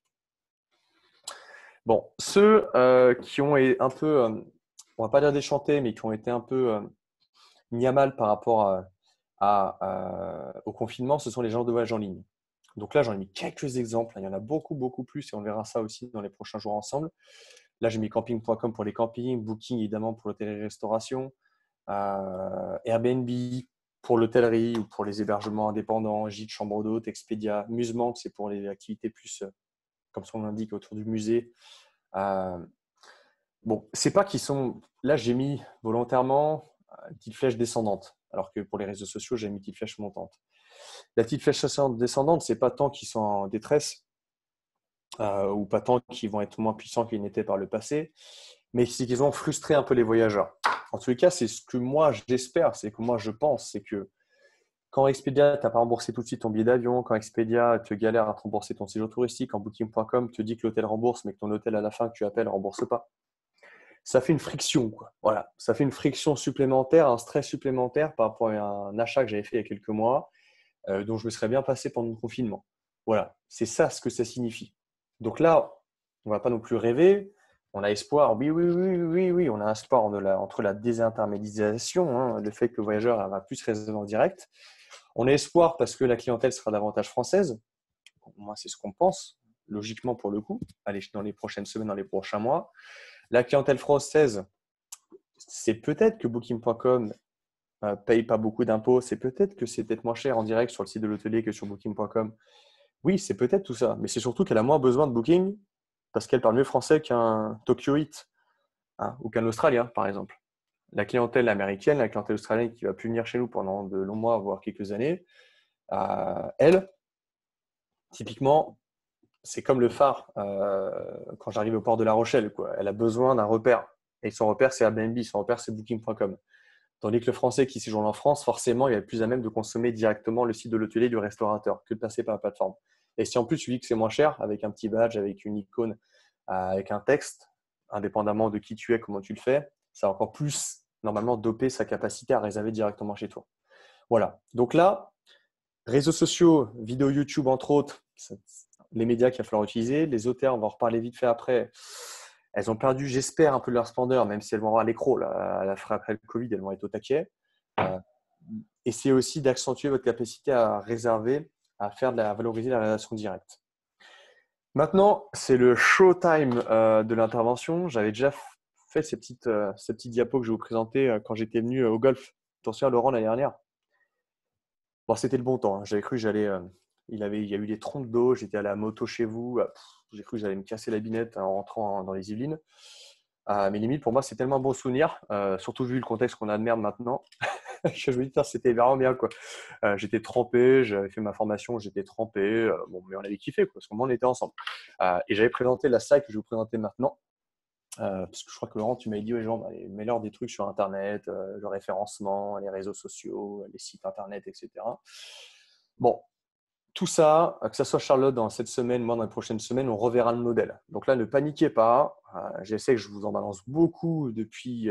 Bon, ceux qui ont été un peu, on ne va pas dire déchantés, mais qui ont été un peu mis à mal par rapport au confinement, ce sont les gens de voyage en ligne. Donc là, j'en ai mis quelques exemples. Il y en a beaucoup, beaucoup plus et on verra ça aussi dans les prochains jours ensemble. Là, j'ai mis camping.com pour les campings, Booking évidemment pour l'hôtellerie-restauration, Airbnb pour l'hôtellerie ou pour les hébergements indépendants, gîtes, chambres d'hôtes, Expedia, Musement, c'est pour les activités plus, comme son nom l'indique, autour du musée. Bon, c'est pas qu'ils sont… Là, j'ai mis volontairement une petite flèche descendante, alors que pour les réseaux sociaux, j'ai mis une petite flèche montante. La petite flèche descendante, c'est pas tant qu'ils sont en détresse ou pas tant qu'ils vont être moins puissants qu'ils n'étaient par le passé, mais c'est qu'ils ont frustré un peu les voyageurs. En tous les cas, c'est ce que moi j'espère, c'est que moi je pense, c'est que quand Expedia t'a pas remboursé tout de suite ton billet d'avion, quand Expedia te galère à te rembourser ton séjour touristique, quand Booking.com te dit que l'hôtel rembourse, mais que ton hôtel à la fin que tu appelles ne rembourse pas, ça fait une friction, quoi. Voilà, ça fait une friction supplémentaire, un stress supplémentaire par rapport à un achat que j'avais fait il y a quelques mois, dont je me serais bien passé pendant le confinement. Voilà, c'est ça ce que ça signifie. Donc là, on ne va pas non plus rêver. On a espoir, oui, on a espoir entre la désintermédiation, le fait que le voyageur va plus réserver en direct. On a espoir parce que la clientèle sera davantage française. Moi, c'est ce qu'on pense, logiquement pour le coup, dans les prochaines semaines, dans les prochains mois. La clientèle française, c'est peut-être que Booking.com paye pas beaucoup d'impôts, c'est peut-être moins cher en direct sur le site de l'hôtelier que sur booking.com. Oui, c'est peut-être tout ça, mais c'est surtout qu'elle a moins besoin de Booking parce qu'elle parle mieux français qu'un Tokyo Eat, hein, ou qu'un Australien, par exemple. La clientèle américaine, la clientèle australienne qui va plus venir chez nous pendant de longs mois, voire quelques années, elle, typiquement, c'est comme le phare quand j'arrive au port de La Rochelle, quoi. Elle a besoin d'un repère. Et son repère, c'est Airbnb, son repère, c'est Booking.com. Tandis que le Français qui séjourne en France, forcément, il est plus à même de consommer directement le site de l'hôtelier du restaurateur que de passer par la plateforme. Et si en plus tu dis que c'est moins cher, avec un petit badge, avec une icône, avec un texte, indépendamment de qui tu es, comment tu le fais, ça va encore plus, normalement, doper sa capacité à réserver directement chez toi. Voilà. Donc là, réseaux sociaux, vidéos YouTube, entre autres, les médias qu'il va falloir utiliser. Les hôtels, on va en reparler vite fait après. Elles ont perdu, j'espère, un peu de leur splendeur, même si elles vont avoir l'écro. Après le Covid, elles vont être au taquet. Essayez aussi d'accentuer votre capacité à réserver, à valoriser la relation directe. Maintenant, c'est le showtime de l'intervention. J'avais déjà fait ces petites diapos que je vais vous présenter quand j'étais venu au golf. Attention à Laurent l'année dernière. Bon, c'était le bon temps, hein. J'avais cru que j'allais. Il y a eu des trompes d'eau. J'étais à la moto chez vous. J'ai cru que j'allais me casser la binette en rentrant dans les Yvelines. Mais limite, pour moi, c'est tellement un bon souvenir, surtout vu le contexte qu'on a de merde maintenant. Je me dis, c'était vraiment bien, quoi. J'étais trempé, j'avais fait ma formation, j'étais trempé. Bon, mais on avait kiffé, quoi, parce qu'au moins on était ensemble. Et j'avais présenté la salle que je vais vous présenter maintenant. Parce que je crois que Laurent, tu m'avais dit, ouais, genre, mets-leur des trucs sur Internet, le référencement, les réseaux sociaux, les sites Internet, etc. Bon, tout ça, que ce soit Charlotte dans cette semaine, moi dans les prochaines semaines, on reverra le modèle. Donc là, ne paniquez pas. Je sais que je vous en balance beaucoup depuis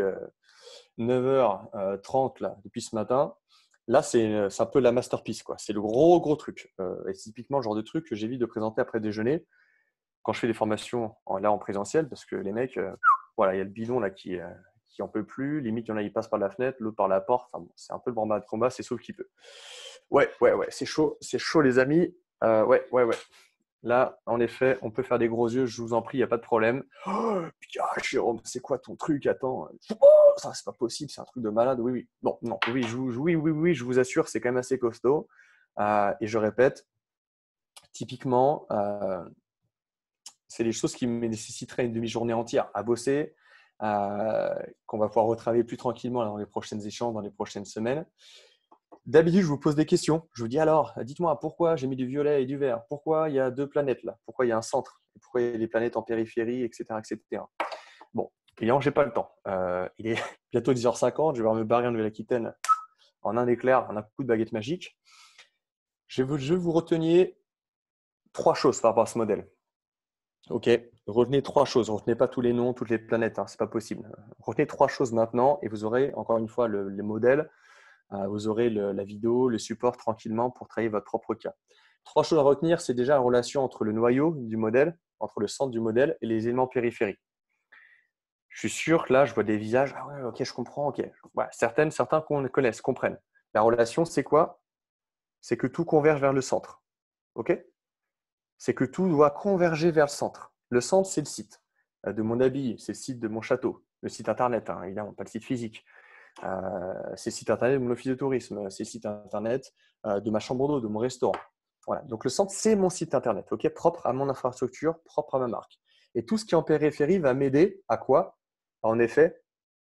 9h30, là, depuis ce matin. Là, c'est un peu la masterpiece, quoi. C'est le gros truc. Et c'est typiquement le genre de truc que j'évite de présenter après déjeuner quand je fais des formations en présentiel, parce que les mecs, voilà, il y a le bidon là qui en peut plus. Limite, il y en a, il passe par la fenêtre, l'autre par la porte. Enfin, bon, c'est un peu le format de combat, c'est sauf qui peut. Ouais, c'est chaud, les amis. Ouais. Là, en effet, on peut faire des gros yeux, je vous en prie, il n'y a pas de problème. Oh, Jérôme, c'est quoi ton truc? Attends, ça, c'est pas possible, c'est un truc de malade. Oui. Non, oui, je vous assure, c'est quand même assez costaud. Et je répète, typiquement, c'est des choses qui me nécessiteraient une demi-journée entière à bosser, qu'on va pouvoir retravailler plus tranquillement dans les prochaines échanges, dans les prochaines semaines. D'habitude, je vous pose des questions. Je vous dis alors, dites-moi pourquoi j'ai mis du violet et du vert? Pourquoi il y a deux planètes là? Pourquoi il y a un centre? Pourquoi il y a des planètes en périphérie, etc. Bon, client, j'ai pas le temps. Il est bientôt 10h50. Je vais me barrer en Nouvelle-Aquitaine en un éclair, en un coup de baguette magique. Je veux vous reteniez 3 choses par rapport à ce modèle. Ok, retenez 3 choses. Retenez pas tous les noms, toutes les planètes, hein, c'est pas possible. Retenez 3 choses maintenant et vous aurez encore une fois le modèle. Vous aurez la vidéo, le support tranquillement pour travailler votre propre cas. 3 choses à retenir, c'est déjà la relation entre le noyau du modèle, entre le centre du modèle et les éléments périphériques. Je suis sûr que là, je vois des visages. Ah ouais, ok, je comprends. Ok. Ouais, certains qu'on connaisse, comprennent. La relation, c'est quoi? C'est que tout converge vers le centre. Ok? C'est que tout doit converger vers le centre. Le centre, c'est le site de mon habit, c'est le site de mon château, le site internet, hein, évidemment, pas le site physique. C'est le site internet de mon office de tourisme, c'est le site internet de ma chambre d'eau, de mon restaurant. Voilà. Donc le centre, c'est mon site internet, ok, propre à mon infrastructure, propre à ma marque. Et tout ce qui est en périphérie va m'aider à quoi? En effet,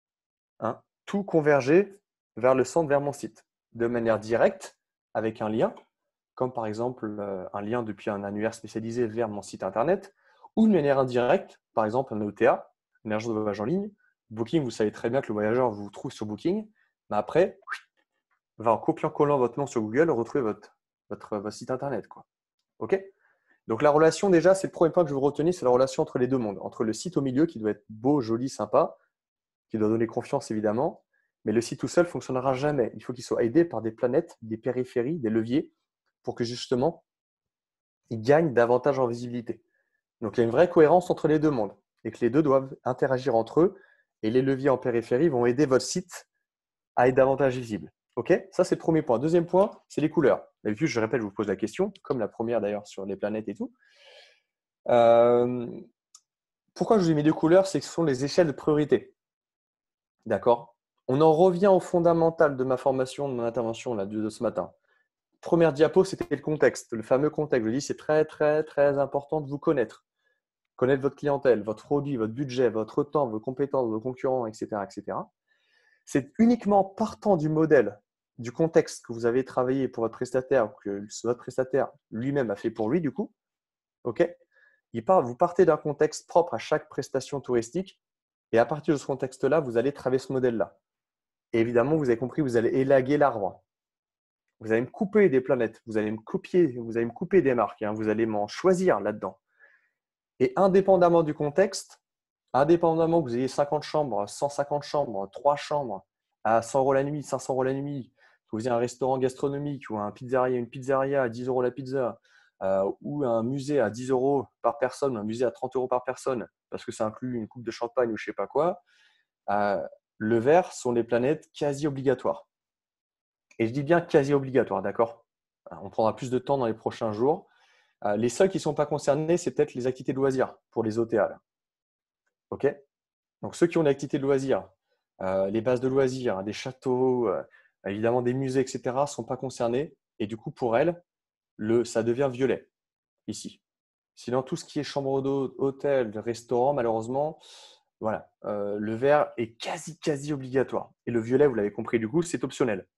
tout converger vers le centre, vers mon site, de manière directe, avec un lien, comme par exemple un lien depuis un annuaire spécialisé vers mon site internet, ou de manière indirecte, par exemple un OTA, une agence de voyage en ligne. Booking, vous savez très bien que le voyageur vous trouve sur Booking, mais après, va en copiant-collant votre nom sur Google, retrouver votre site internet, quoi. OK? Donc la relation, déjà, c'est le premier point que je veux retenir, c'est la relation entre les deux mondes, entre le site au milieu qui doit être beau, joli, sympa, qui doit donner confiance évidemment, mais le site tout seul ne fonctionnera jamais. Il faut qu'il soit aidé par des planètes, des périphéries, des leviers, pour que justement, il gagne davantage en visibilité. Donc il y a une vraie cohérence entre les deux mondes et que les deux doivent interagir entre eux et les leviers en périphérie vont aider votre site à être davantage visible. Ok? Ça, c'est le premier point. Deuxième point, c'est les couleurs. D'habitude, je répète, je vous pose la question, comme la première d'ailleurs sur les planètes et tout. Pourquoi je vous ai mis 2 couleurs? C'est que ce sont les échelles de priorité. D'accord? On en revient au fondamental de ma formation, de mon intervention là, de ce matin. Première diapo, c'était le contexte, le fameux contexte. Je dis, c'est très, très, très important de vous connaître. Connaître votre clientèle, votre produit, votre budget, votre temps, vos compétences, vos concurrents, etc., etc. C'est uniquement partant du modèle, du contexte que vous avez travaillé pour votre prestataire, que votre prestataire lui-même a fait pour lui, du coup. OK ? Vous partez d'un contexte propre à chaque prestation touristique et à partir de ce contexte-là, vous allez travailler ce modèle-là. Et évidemment, vous avez compris, vous allez élaguer l'arbre. Vous allez me couper des planètes, vous allez me copier, vous allez me couper des marques, hein, vous allez m'en choisir là-dedans. Et indépendamment du contexte, indépendamment que vous ayez 50 chambres, 150 chambres, 3 chambres, à 100 € la nuit, 500 € la nuit, que vous ayez un restaurant gastronomique ou une pizzeria à 10 € la pizza, ou un musée à 10 € par personne, un musée à 30 € par personne, parce que ça inclut une coupe de champagne ou je ne sais pas quoi, le vert sont des planètes quasi obligatoires. Et je dis bien quasi obligatoires, d'accord ? On prendra plus de temps dans les prochains jours. Les seuls qui ne sont pas concernés, c'est peut-être les activités de loisirs pour les OTA. Là. OK ? Donc, ceux qui ont des activités de loisirs, les bases de loisirs, des châteaux, évidemment des musées, etc., ne sont pas concernés. Et du coup, pour elles, ça devient violet ici. Sinon, tout ce qui est chambre d'hôte, hôtel, restaurant, malheureusement, voilà, le vert est quasi obligatoire. Et le violet, vous l'avez compris, du coup, c'est optionnel.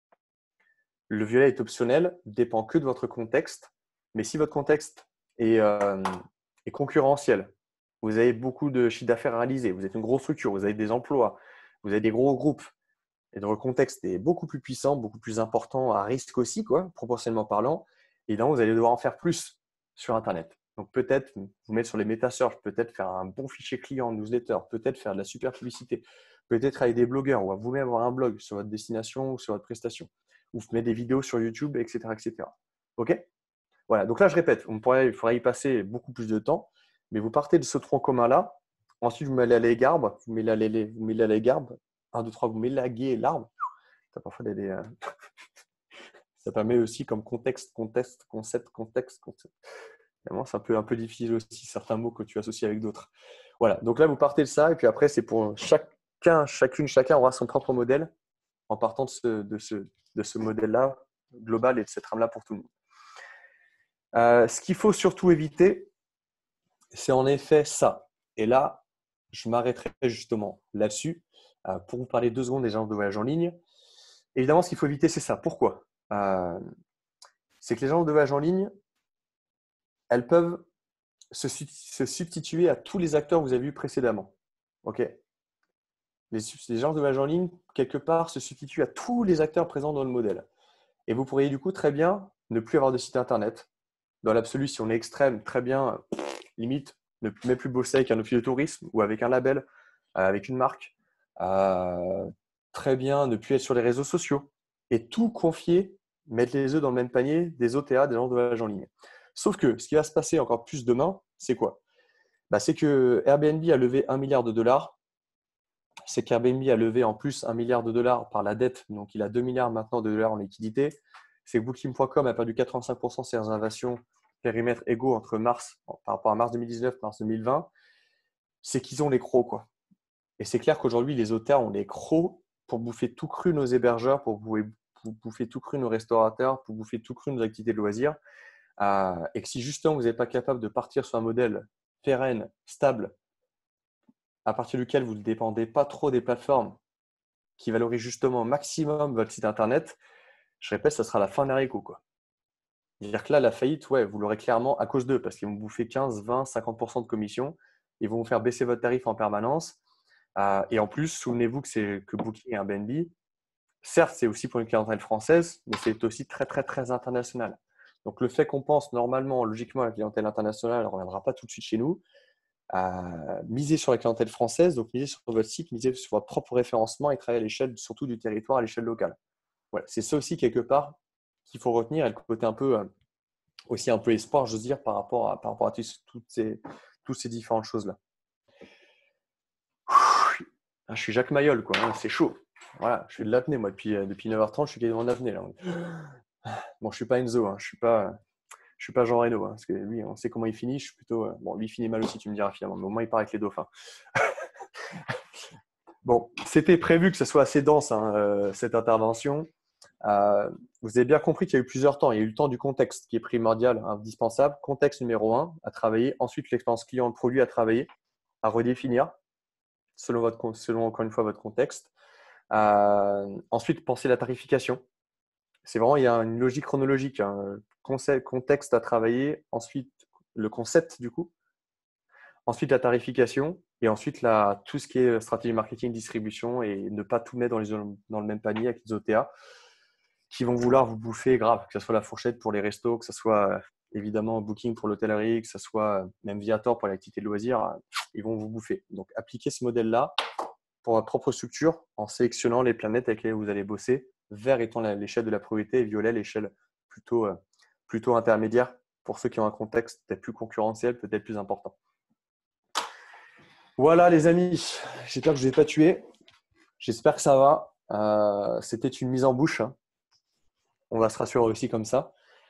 Le violet est optionnel, dépend que de votre contexte. Mais si votre contexte est concurrentiel, vous avez beaucoup de chiffre d'affaires à réaliser, vous êtes une grosse structure, vous avez des emplois, vous avez des gros groupes, et votre contexte est beaucoup plus puissant, beaucoup plus important, à risque aussi, quoi, proportionnellement parlant, et donc vous allez devoir en faire plus sur Internet. Donc peut-être vous mettre sur les meta-search, peut-être faire un bon fichier client, newsletter, peut-être faire de la super publicité, peut-être avec des blogueurs ou vous-même avoir un blog sur votre destination ou sur votre prestation, ou mettre des vidéos sur YouTube, etc. etc. OK ? Voilà, donc là je répète, il faudrait y passer beaucoup plus de temps, mais vous partez de ce tronc commun-là, ensuite vous mêlez à l'égarbe, vous mêlez à l'égarbe, 1, 2, 3, vous mélaguez l'arbre. Parfois, ça permet aussi comme contexte. Vraiment, c'est un peu difficile aussi, certains mots que tu associes avec d'autres. Voilà, donc là, vous partez de ça, et puis après, c'est pour chacun aura son propre modèle en partant de ce modèle-là global et de cette trame-là pour tout le monde. Ce qu'il faut surtout éviter, c'est en effet ça. Et là, je m'arrêterai justement là-dessus pour vous parler 2 secondes des agences de voyage en ligne. Évidemment, ce qu'il faut éviter, c'est ça. Pourquoi ? C'est que les agences de voyage en ligne, elles peuvent se substituer à tous les acteurs que vous avez vus précédemment. OK ? Les agences de voyage en ligne, quelque part, se substituent à tous les acteurs présents dans le modèle. Et vous pourriez du coup très bien ne plus avoir de site internet. Dans l'absolu, si on est extrême, très bien, limite, ne même plus bosser avec un office de tourisme ou avec un label, avec une marque. Très bien, ne plus être sur les réseaux sociaux. Et tout confier, mettre les œufs dans le même panier des OTA, des agences de voyage en ligne. Sauf que ce qui va se passer encore plus demain, c'est quoi ? C'est que Airbnb a levé 1 milliard de dollars. C'est qu'Airbnb a levé en plus 1 milliard de dollars par la dette. Donc, il a 2 milliards maintenant de dollars en liquidité. C'est que Booking.com a perdu 85% de ses réservations périmètre égaux entre par rapport à mars 2019 mars 2020. C'est qu'ils ont les crocs, quoi. Et c'est clair qu'aujourd'hui, les hôtels ont les crocs pour bouffer tout cru nos hébergeurs, pour bouffer tout cru nos restaurateurs, pour bouffer tout cru nos activités de loisirs. Et que si justement vous n'êtes pas capable de partir sur un modèle pérenne, stable, à partir duquel vous ne dépendez pas trop des plateformes qui valorisent justement au maximum votre site internet, je répète, ça sera la fin des haricots, quoi. C'est-à-dire que là, la faillite, ouais, vous l'aurez clairement à cause d'eux, parce qu'ils vont bouffer 15, 20, 50% de commission. Ils vont vous faire baisser votre tarif en permanence. Et en plus, souvenez-vous que Booking et Airbnb, certes, c'est aussi pour une clientèle française, mais c'est aussi très, très, très international. Donc, le fait qu'on pense normalement, logiquement, à la clientèle internationale, elle ne reviendra pas tout de suite chez nous. Miser sur la clientèle française, donc miser sur votre site, miser sur votre propre référencement et travailler à l'échelle surtout du territoire, à l'échelle locale. Voilà, c'est ça aussi quelque part qu'il faut retenir et le côté un peu aussi un peu espoir, j'ose dire, par rapport à toutes ces différentes choses-là. Je suis Jacques Mayol, quoi, hein, c'est chaud. Voilà, je fais de l'apnée, moi, depuis 9h30, je suis quasiment en apnée. Là. Bon, je ne suis pas Enzo, hein, je ne suis pas Jean Reno, hein, parce que lui, on sait comment il finit. Je suis plutôt. Bon, lui, il finit mal aussi, tu me diras finalement, mais au moins, il part avec les dauphins. Bon, c'était prévu que ce soit assez dense, hein, cette intervention. Vous avez bien compris qu'il y a eu plusieurs temps. Il y a eu le temps du contexte qui est primordial, indispensable. Contexte numéro 1 à travailler. Ensuite, l'expérience client, le produit à travailler, à redéfinir selon encore une fois votre contexte. Ensuite, penser la tarification. C'est vraiment, il y a une logique chronologique, hein. Contexte à travailler. Ensuite, le concept du coup. Ensuite, la tarification. Et ensuite, tout ce qui est stratégie marketing, distribution et ne pas tout mettre dans le même panier avec les OTA qui vont vouloir vous bouffer grave, que ce soit la fourchette pour les restos, que ce soit évidemment Booking pour l'hôtellerie, que ce soit même Viator pour l'activité de loisirs, ils vont vous bouffer. Donc, appliquez ce modèle-là pour votre propre structure en sélectionnant les planètes avec lesquelles vous allez bosser, vert étant l'échelle de la priorité et violet l'échelle plutôt intermédiaire pour ceux qui ont un contexte peut-être plus concurrentiel, peut-être plus important. Voilà les amis, j'espère que je ne vous ai pas tué. J'espère que ça va. C'était une mise en bouche. On va se rassurer aussi comme ça.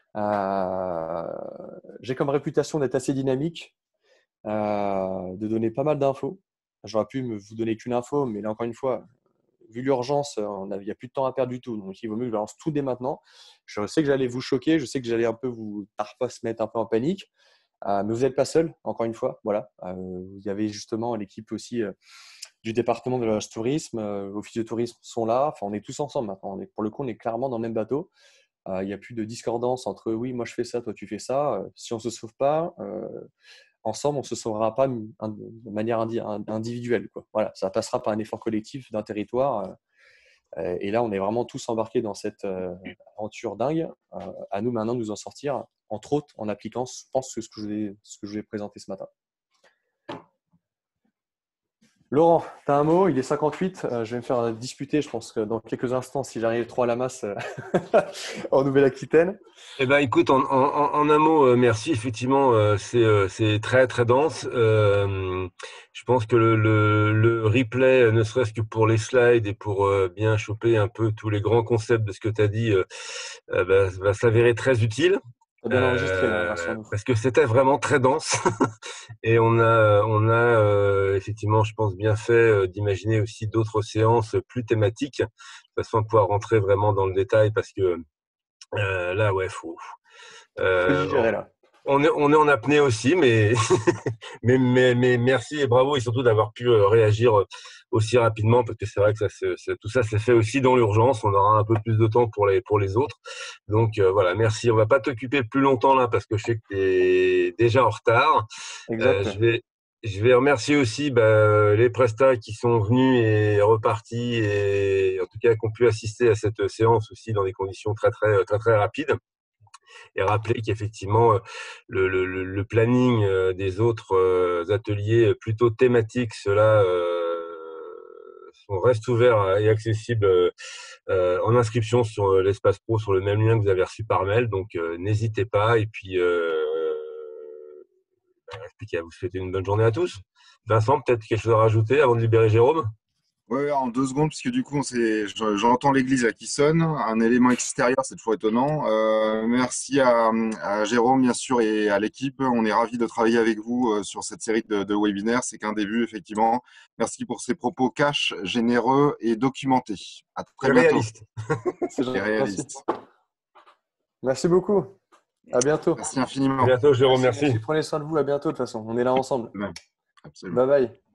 J'ai comme réputation d'être assez dynamique, de donner pas mal d'infos. J'aurais pu vous donner qu'une info, mais là encore une fois, vu l'urgence, il n'y a plus de temps à perdre du tout. Donc il vaut mieux que je lance tout dès maintenant. Je sais que j'allais vous choquer, je sais que j'allais un peu vous parfois se mettre un peu en panique. Mais vous n'êtes pas seul, encore une fois. Voilà. Vous avez justement l'équipe aussi du département de l'agence tourisme, office de tourisme sont là. Enfin, on est tous ensemble maintenant. Pour le coup, on est clairement dans le même bateau. Il n'y a plus de discordance entre oui, moi je fais ça, toi tu fais ça. Si on ne se sauve pas, ensemble, on ne se sauvera pas de manière individuelle, quoi. Voilà, ça passera par un effort collectif d'un territoire. Et là, on est vraiment tous embarqués dans cette aventure dingue. À nous maintenant de nous en sortir, entre autres en appliquant, je pense, ce que je vous ai présenté ce matin. Laurent, tu as un mot, il est 58. Je vais me faire disputer, je pense que dans quelques instants, si j'arrive trop à la masse en Nouvelle-Aquitaine. Eh ben, écoute, en un mot, merci. Effectivement, c'est très très dense. Je pense que le replay, ne serait-ce que pour les slides et pour bien choper un peu tous les grands concepts de ce que tu as dit, va s'avérer très utile. Tu as bien enregistré, là, rassure-nous. Parce que c'était vraiment très dense et on a effectivement, je pense, bien fait d'imaginer aussi d'autres séances plus thématiques de façon à pouvoir rentrer vraiment dans le détail parce que là, ouais, faut. Digérer, là. On est en apnée aussi, mais mais merci et bravo et surtout d'avoir pu réagir aussi rapidement parce que c'est vrai que tout ça s'est fait aussi dans l'urgence. On aura un peu plus de temps pour les autres. Donc voilà, merci. On va pas t'occuper plus longtemps là parce que je sais que tu es déjà en retard. Exact. Je vais remercier aussi les prestats qui sont venus et repartis et en tout cas qui ont pu assister à cette séance aussi dans des conditions très très très très rapides. Et rappeler qu'effectivement, le planning des autres ateliers plutôt thématiques, ceux-là restent ouverts et accessibles en inscription sur l'espace pro, sur le même lien que vous avez reçu par mail. Donc, n'hésitez pas. Et puis, à vous souhaiter une bonne journée à tous. Vincent, peut-être quelque chose à rajouter avant de libérer Jérôme? Ouais, en 2 secondes, puisque du coup, j'entends l'église là, qui sonne. Un élément extérieur, c'est toujours étonnant. Merci à Jérôme, bien sûr, et à l'équipe. On est ravis de travailler avec vous sur cette série de webinaires. C'est qu'un début, effectivement. Merci pour ces propos cash, généreux et documentés. À très bientôt. Réaliste. C'est réaliste. Merci beaucoup. À bientôt. Merci infiniment. À bientôt, Jérôme. Merci. Prenez soin de vous. À bientôt, de toute façon. On est là ensemble. Absolument. Bye bye.